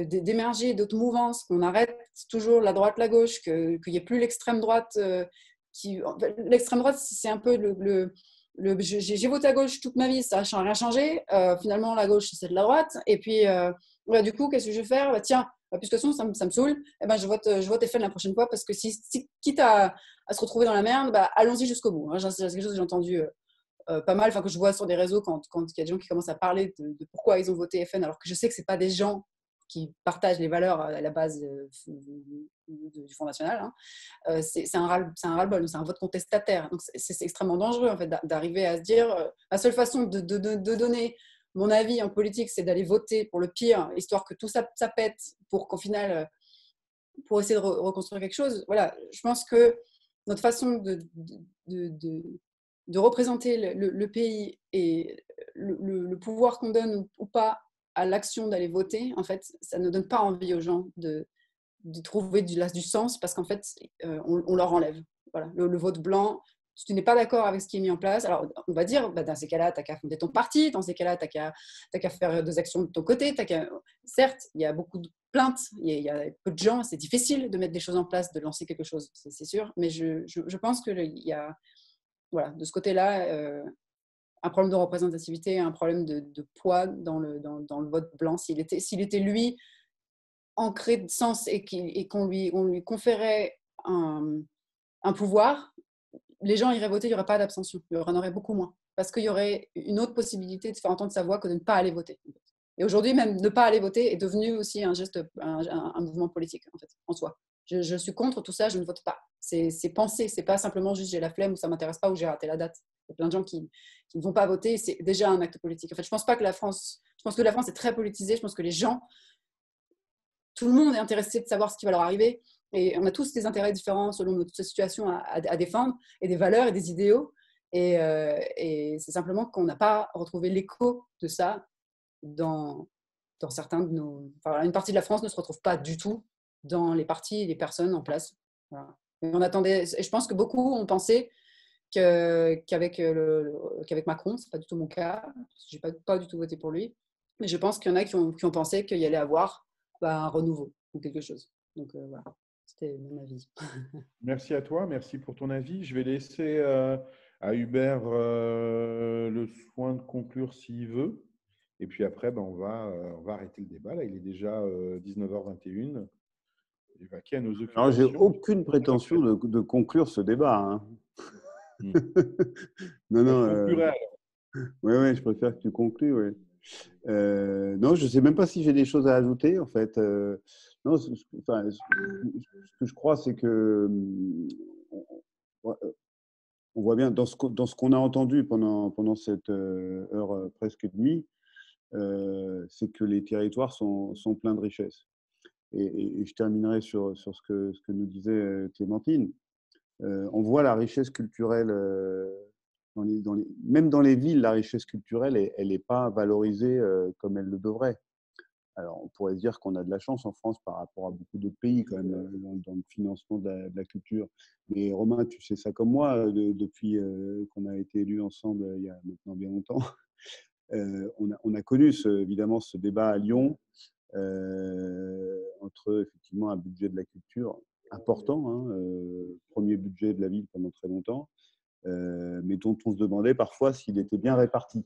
C: d'émerger, d'autres mouvances, qu'on arrête toujours la droite, la gauche, qu'il n'y ait plus l'extrême droite qui, l'extrême droite, c'est un peu le, le, le j'ai, j'ai voté à gauche toute ma vie, ça n'a rien changé. Euh, finalement, la gauche, c'est de la droite. Et puis, euh, bah, du coup, qu'est-ce que je vais faire? Bah, tiens, bah, puisque ça, ça, ça me saoule, eh ben, je vote, je vote F N la prochaine fois parce que si, si quitte à, à se retrouver dans la merde, bah, allons-y jusqu'au bout. Hein. C'est quelque chose que j'ai entendu euh, euh, pas mal, enfin, que je vois sur des réseaux quand, quand il y a des gens qui commencent à parler de, de pourquoi ils ont voté F N, alors que je sais que ce n'est pas des gens qui partagent les valeurs à la base euh, du Front National. Hein. Euh, c'est, c'est un ras-le-bol, c'est un vote contestataire. Donc c'est, c'est extrêmement dangereux en fait, d'arriver à se dire euh, la seule façon de, de, de, de donner mon avis en politique, c'est d'aller voter pour le pire, histoire que tout ça, ça pète, pour qu'au final, euh, pour essayer de re- reconstruire quelque chose. Voilà, je pense que notre façon de, de, de, de représenter le, le, le pays et le, le, le pouvoir qu'on donne ou, ou pas à l'action d'aller voter, en fait, ça ne donne pas envie aux gens de, de trouver du, du sens parce qu'en fait, euh, on, on leur enlève. Voilà, le, le vote blanc, si tu n'es pas d'accord avec ce qui est mis en place, alors on va dire, bah, dans ces cas-là, tu n'as qu'à fonder ton parti, dans ces cas-là, tu n'as qu'à, t'as qu'à faire des actions de ton côté. T'as qu'à... Certes, il y a beaucoup de plaintes, il y, a, il y a peu de gens, c'est difficile de mettre des choses en place, de lancer quelque chose, c'est, c'est sûr, mais je, je, je pense qu'il y a, voilà, de ce côté-là, euh, un problème de représentativité, un problème de, de poids dans le, dans, dans le vote blanc. S'il était, s'il était lui, ancré de sens et, et qu'on lui, on lui conférait un, un pouvoir, les gens iraient voter, il n'y aurait pas d'abstention, il y en aurait beaucoup moins. Parce qu'il y aurait une autre possibilité de faire entendre sa voix que de ne pas aller voter. Et aujourd'hui, même ne pas aller voter est devenu aussi un geste, un, un, un mouvement politique, en fait, en soi. Je, je suis contre tout ça, je ne vote pas. C'est, c'est pensé, c'est pas simplement juste j'ai la flemme ou ça ne m'intéresse pas ou j'ai raté la date. Il y a plein de gens qui, qui ne vont pas voter, c'est déjà un acte politique. En fait, je pense pas que la France, je pense que la France est très politisée, je pense que les gens, tout le monde est intéressé de savoir ce qui va leur arriver. Et on a tous des intérêts différents selon notre situation à, à, à défendre, et des valeurs et des idéaux. Et, euh, et c'est simplement qu'on n'a pas retrouvé l'écho de ça dans, dans certains de nos... Enfin, une partie de la France ne se retrouve pas du tout dans les partis et les personnes en place. Voilà. Et on attendait, et je pense que beaucoup ont pensé que, qu'avec, le, qu'avec Macron, ce n'est pas du tout mon cas, je n'ai pas, pas du tout voté pour lui, mais je pense qu'il y en a qui ont, qui ont pensé qu'il y allait avoir bah, un renouveau ou quelque chose. Donc euh, voilà, c'était mon avis.
A: Merci à toi, merci pour ton avis. Je vais laisser euh, à Hubert euh, le soin de conclure s'il veut. Et puis après, ben, on, va, euh, on va arrêter le débat. Là, il est déjà euh, dix-neuf heures vingt et une. Évacuer à nos occupations.
E: Alors, j'ai aucune prétention de, de conclure ce débat. Hein.
A: Hmm.
E: non, non.
A: Je conclurai
E: euh...
A: alors.
E: Oui, oui, je préfère que tu conclues. Ouais. Euh, non, je ne sais même pas si j'ai des choses à ajouter, en fait. Euh, non, ce, enfin, ce que je crois, c'est que on, on voit bien dans ce, dans ce qu'on a entendu pendant, pendant cette heure presque et demie, euh, c'est que les territoires sont, sont pleins de richesses. Et, et, et je terminerai sur, sur ce, que, ce que nous disait Clémentine. Euh, on voit la richesse culturelle, euh, dans les, dans les, même dans les villes, la richesse culturelle, elle n'est pas valorisée euh, comme elle le devrait. Alors, on pourrait dire qu'on a de la chance en France par rapport à beaucoup d'autres pays, quand même, dans, dans le financement de la, de la culture. Mais Romain, tu sais ça comme moi, de, depuis euh, qu'on a été élus ensemble euh, il y a maintenant bien longtemps, euh, on, a, on a connu ce, évidemment ce débat à Lyon euh, entre effectivement un budget de la culture important, hein, euh, premier budget de la ville pendant très longtemps, euh, mais dont on se demandait parfois s'il était bien réparti.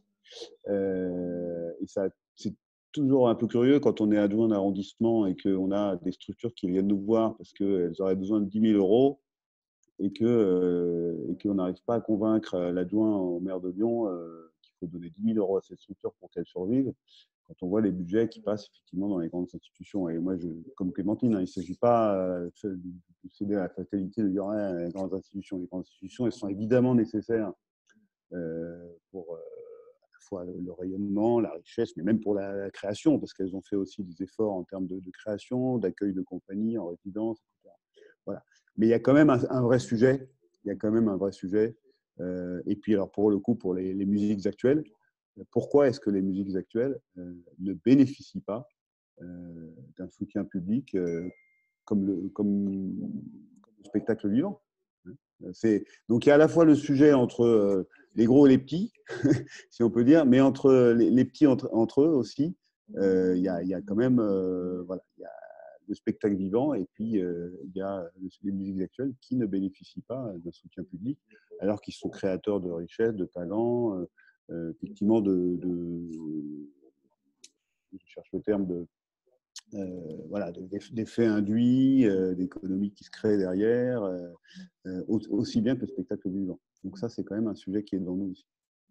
E: Euh, et ça, c'est toujours un peu curieux quand on est adjoint d'arrondissement et qu'on a des structures qui viennent nous voir parce qu'elles auraient besoin de dix mille euros et qu'on euh, n'arrive pas à convaincre l'adjoint au maire de Lyon euh, qu'il faut donner dix mille euros à cette structure pour qu'elle survive. Quand on voit les budgets qui passent effectivement dans les grandes institutions. Et moi, je, comme Clémentine, hein, il ne s'agit pas de céder à la fatalité de dire ouais, les grandes institutions. Les grandes institutions, elles sont évidemment nécessaires euh, pour euh, à la fois le rayonnement, la richesse, mais même pour la, la création, parce qu'elles ont fait aussi des efforts en termes de, de création, d'accueil de compagnie en résidence, et cetera. Voilà. Mais il y a quand même un, un vrai sujet. Il y a quand même un vrai sujet. Euh, et puis, alors, pour le coup, pour les, les musiques actuelles, pourquoi est-ce que les musiques actuelles euh, ne bénéficient pas euh, d'un soutien public euh, comme, le, comme, comme le spectacle vivant? C'est, donc, il y a à la fois le sujet entre euh, les gros et les petits, si on peut dire, mais entre les, les petits entre, entre eux aussi, euh, il, y a, il y a quand même euh, voilà, il y a le spectacle vivant, et puis euh, il y a les musiques actuelles qui ne bénéficient pas d'un soutien public, alors qu'ils sont créateurs de richesses, de talents, euh, euh, effectivement de, de, je cherche le terme, de, euh, voilà, d'effets induits, euh, d'économies qui se créent derrière, euh, euh, aussi bien que le spectacle vivant. Donc ça, c'est quand même un sujet qui est devant nous aussi.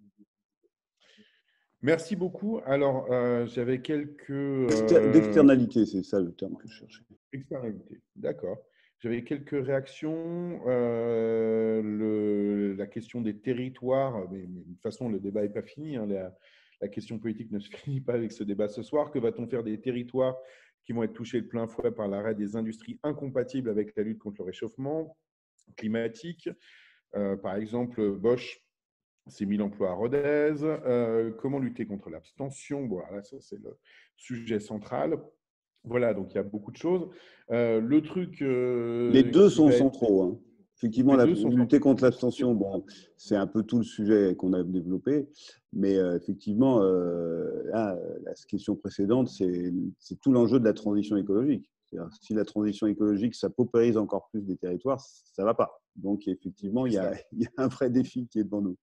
A: Merci beaucoup. Alors, euh, j'avais quelques… Euh,
E: D'externalité, c'est ça le terme que je cherchais.
A: Externalité, d'accord. J'avais quelques réactions. Euh, le, la question des territoires, mais, mais de toute façon, le débat n'est pas fini. Hein, la, la question politique ne se finit pas avec ce débat ce soir. Que va-t-on faire des territoires qui vont être touchés de plein fouet par l'arrêt des industries incompatibles avec la lutte contre le réchauffement climatique? euh, Par exemple, Bosch, c'est mille emplois à Rodez. Euh, comment lutter contre l'abstention? Voilà, ça c'est le sujet central. Voilà, donc il y a beaucoup de choses. Euh, le truc… Euh,
E: Les deux sont
A: être...
E: centraux. Hein. Effectivement, la, lutter contre l'abstention, bon, c'est un peu tout le sujet qu'on a développé. Mais euh, effectivement, euh, là, la question précédente, c'est tout l'enjeu de la transition écologique. Si la transition écologique, ça paupérise encore plus des territoires, ça ne va pas. Donc, effectivement, il y, a, il y a un vrai défi qui est devant nous.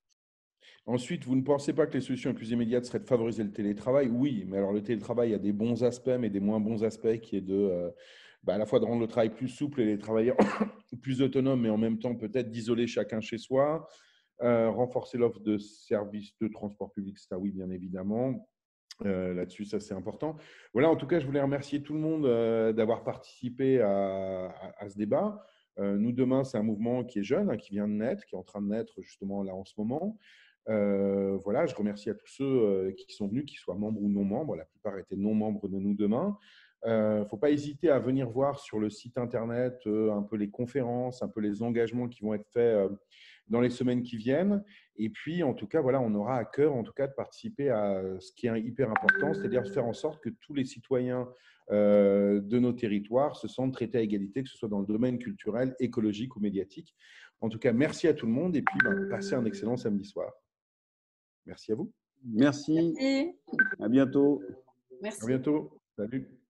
A: Ensuite, vous ne pensez pas que les solutions les plus immédiates seraient de favoriser le télétravail? Oui, mais alors le télétravail a des bons aspects, mais des moins bons aspects, qui est de, euh, bah, à la fois de rendre le travail plus souple et les travailleurs plus autonomes, mais en même temps peut-être d'isoler chacun chez soi, euh, renforcer l'offre de services de transport public, ça oui, bien évidemment. Euh, Là-dessus, ça c'est important. Voilà, en tout cas, je voulais remercier tout le monde euh, d'avoir participé à, à, à ce débat. Euh, nous, demain, c'est un mouvement qui est jeune, hein, qui vient de naître, qui est en train de naître justement là en ce moment. Euh, voilà, je remercie à tous ceux euh, qui sont venus, qu'ils soient membres ou non membres. La plupart étaient non membres de Nous Demain. Il euh, ne faut pas hésiter à venir voir sur le site internet euh, un peu les conférences, un peu les engagements qui vont être faits euh, dans les semaines qui viennent. Et puis, en tout cas, voilà, on aura à cœur, en tout cas, de participer à ce qui est hyper important, c'est-à-dire de faire en sorte que tous les citoyens euh, de nos territoires se sentent traités à égalité, que ce soit dans le domaine culturel, écologique ou médiatique. En tout cas, merci à tout le monde et puis ben, passez un excellent samedi soir. Merci à vous.
E: Merci.
C: Merci.
E: À bientôt.
C: Merci.
A: À bientôt. Salut.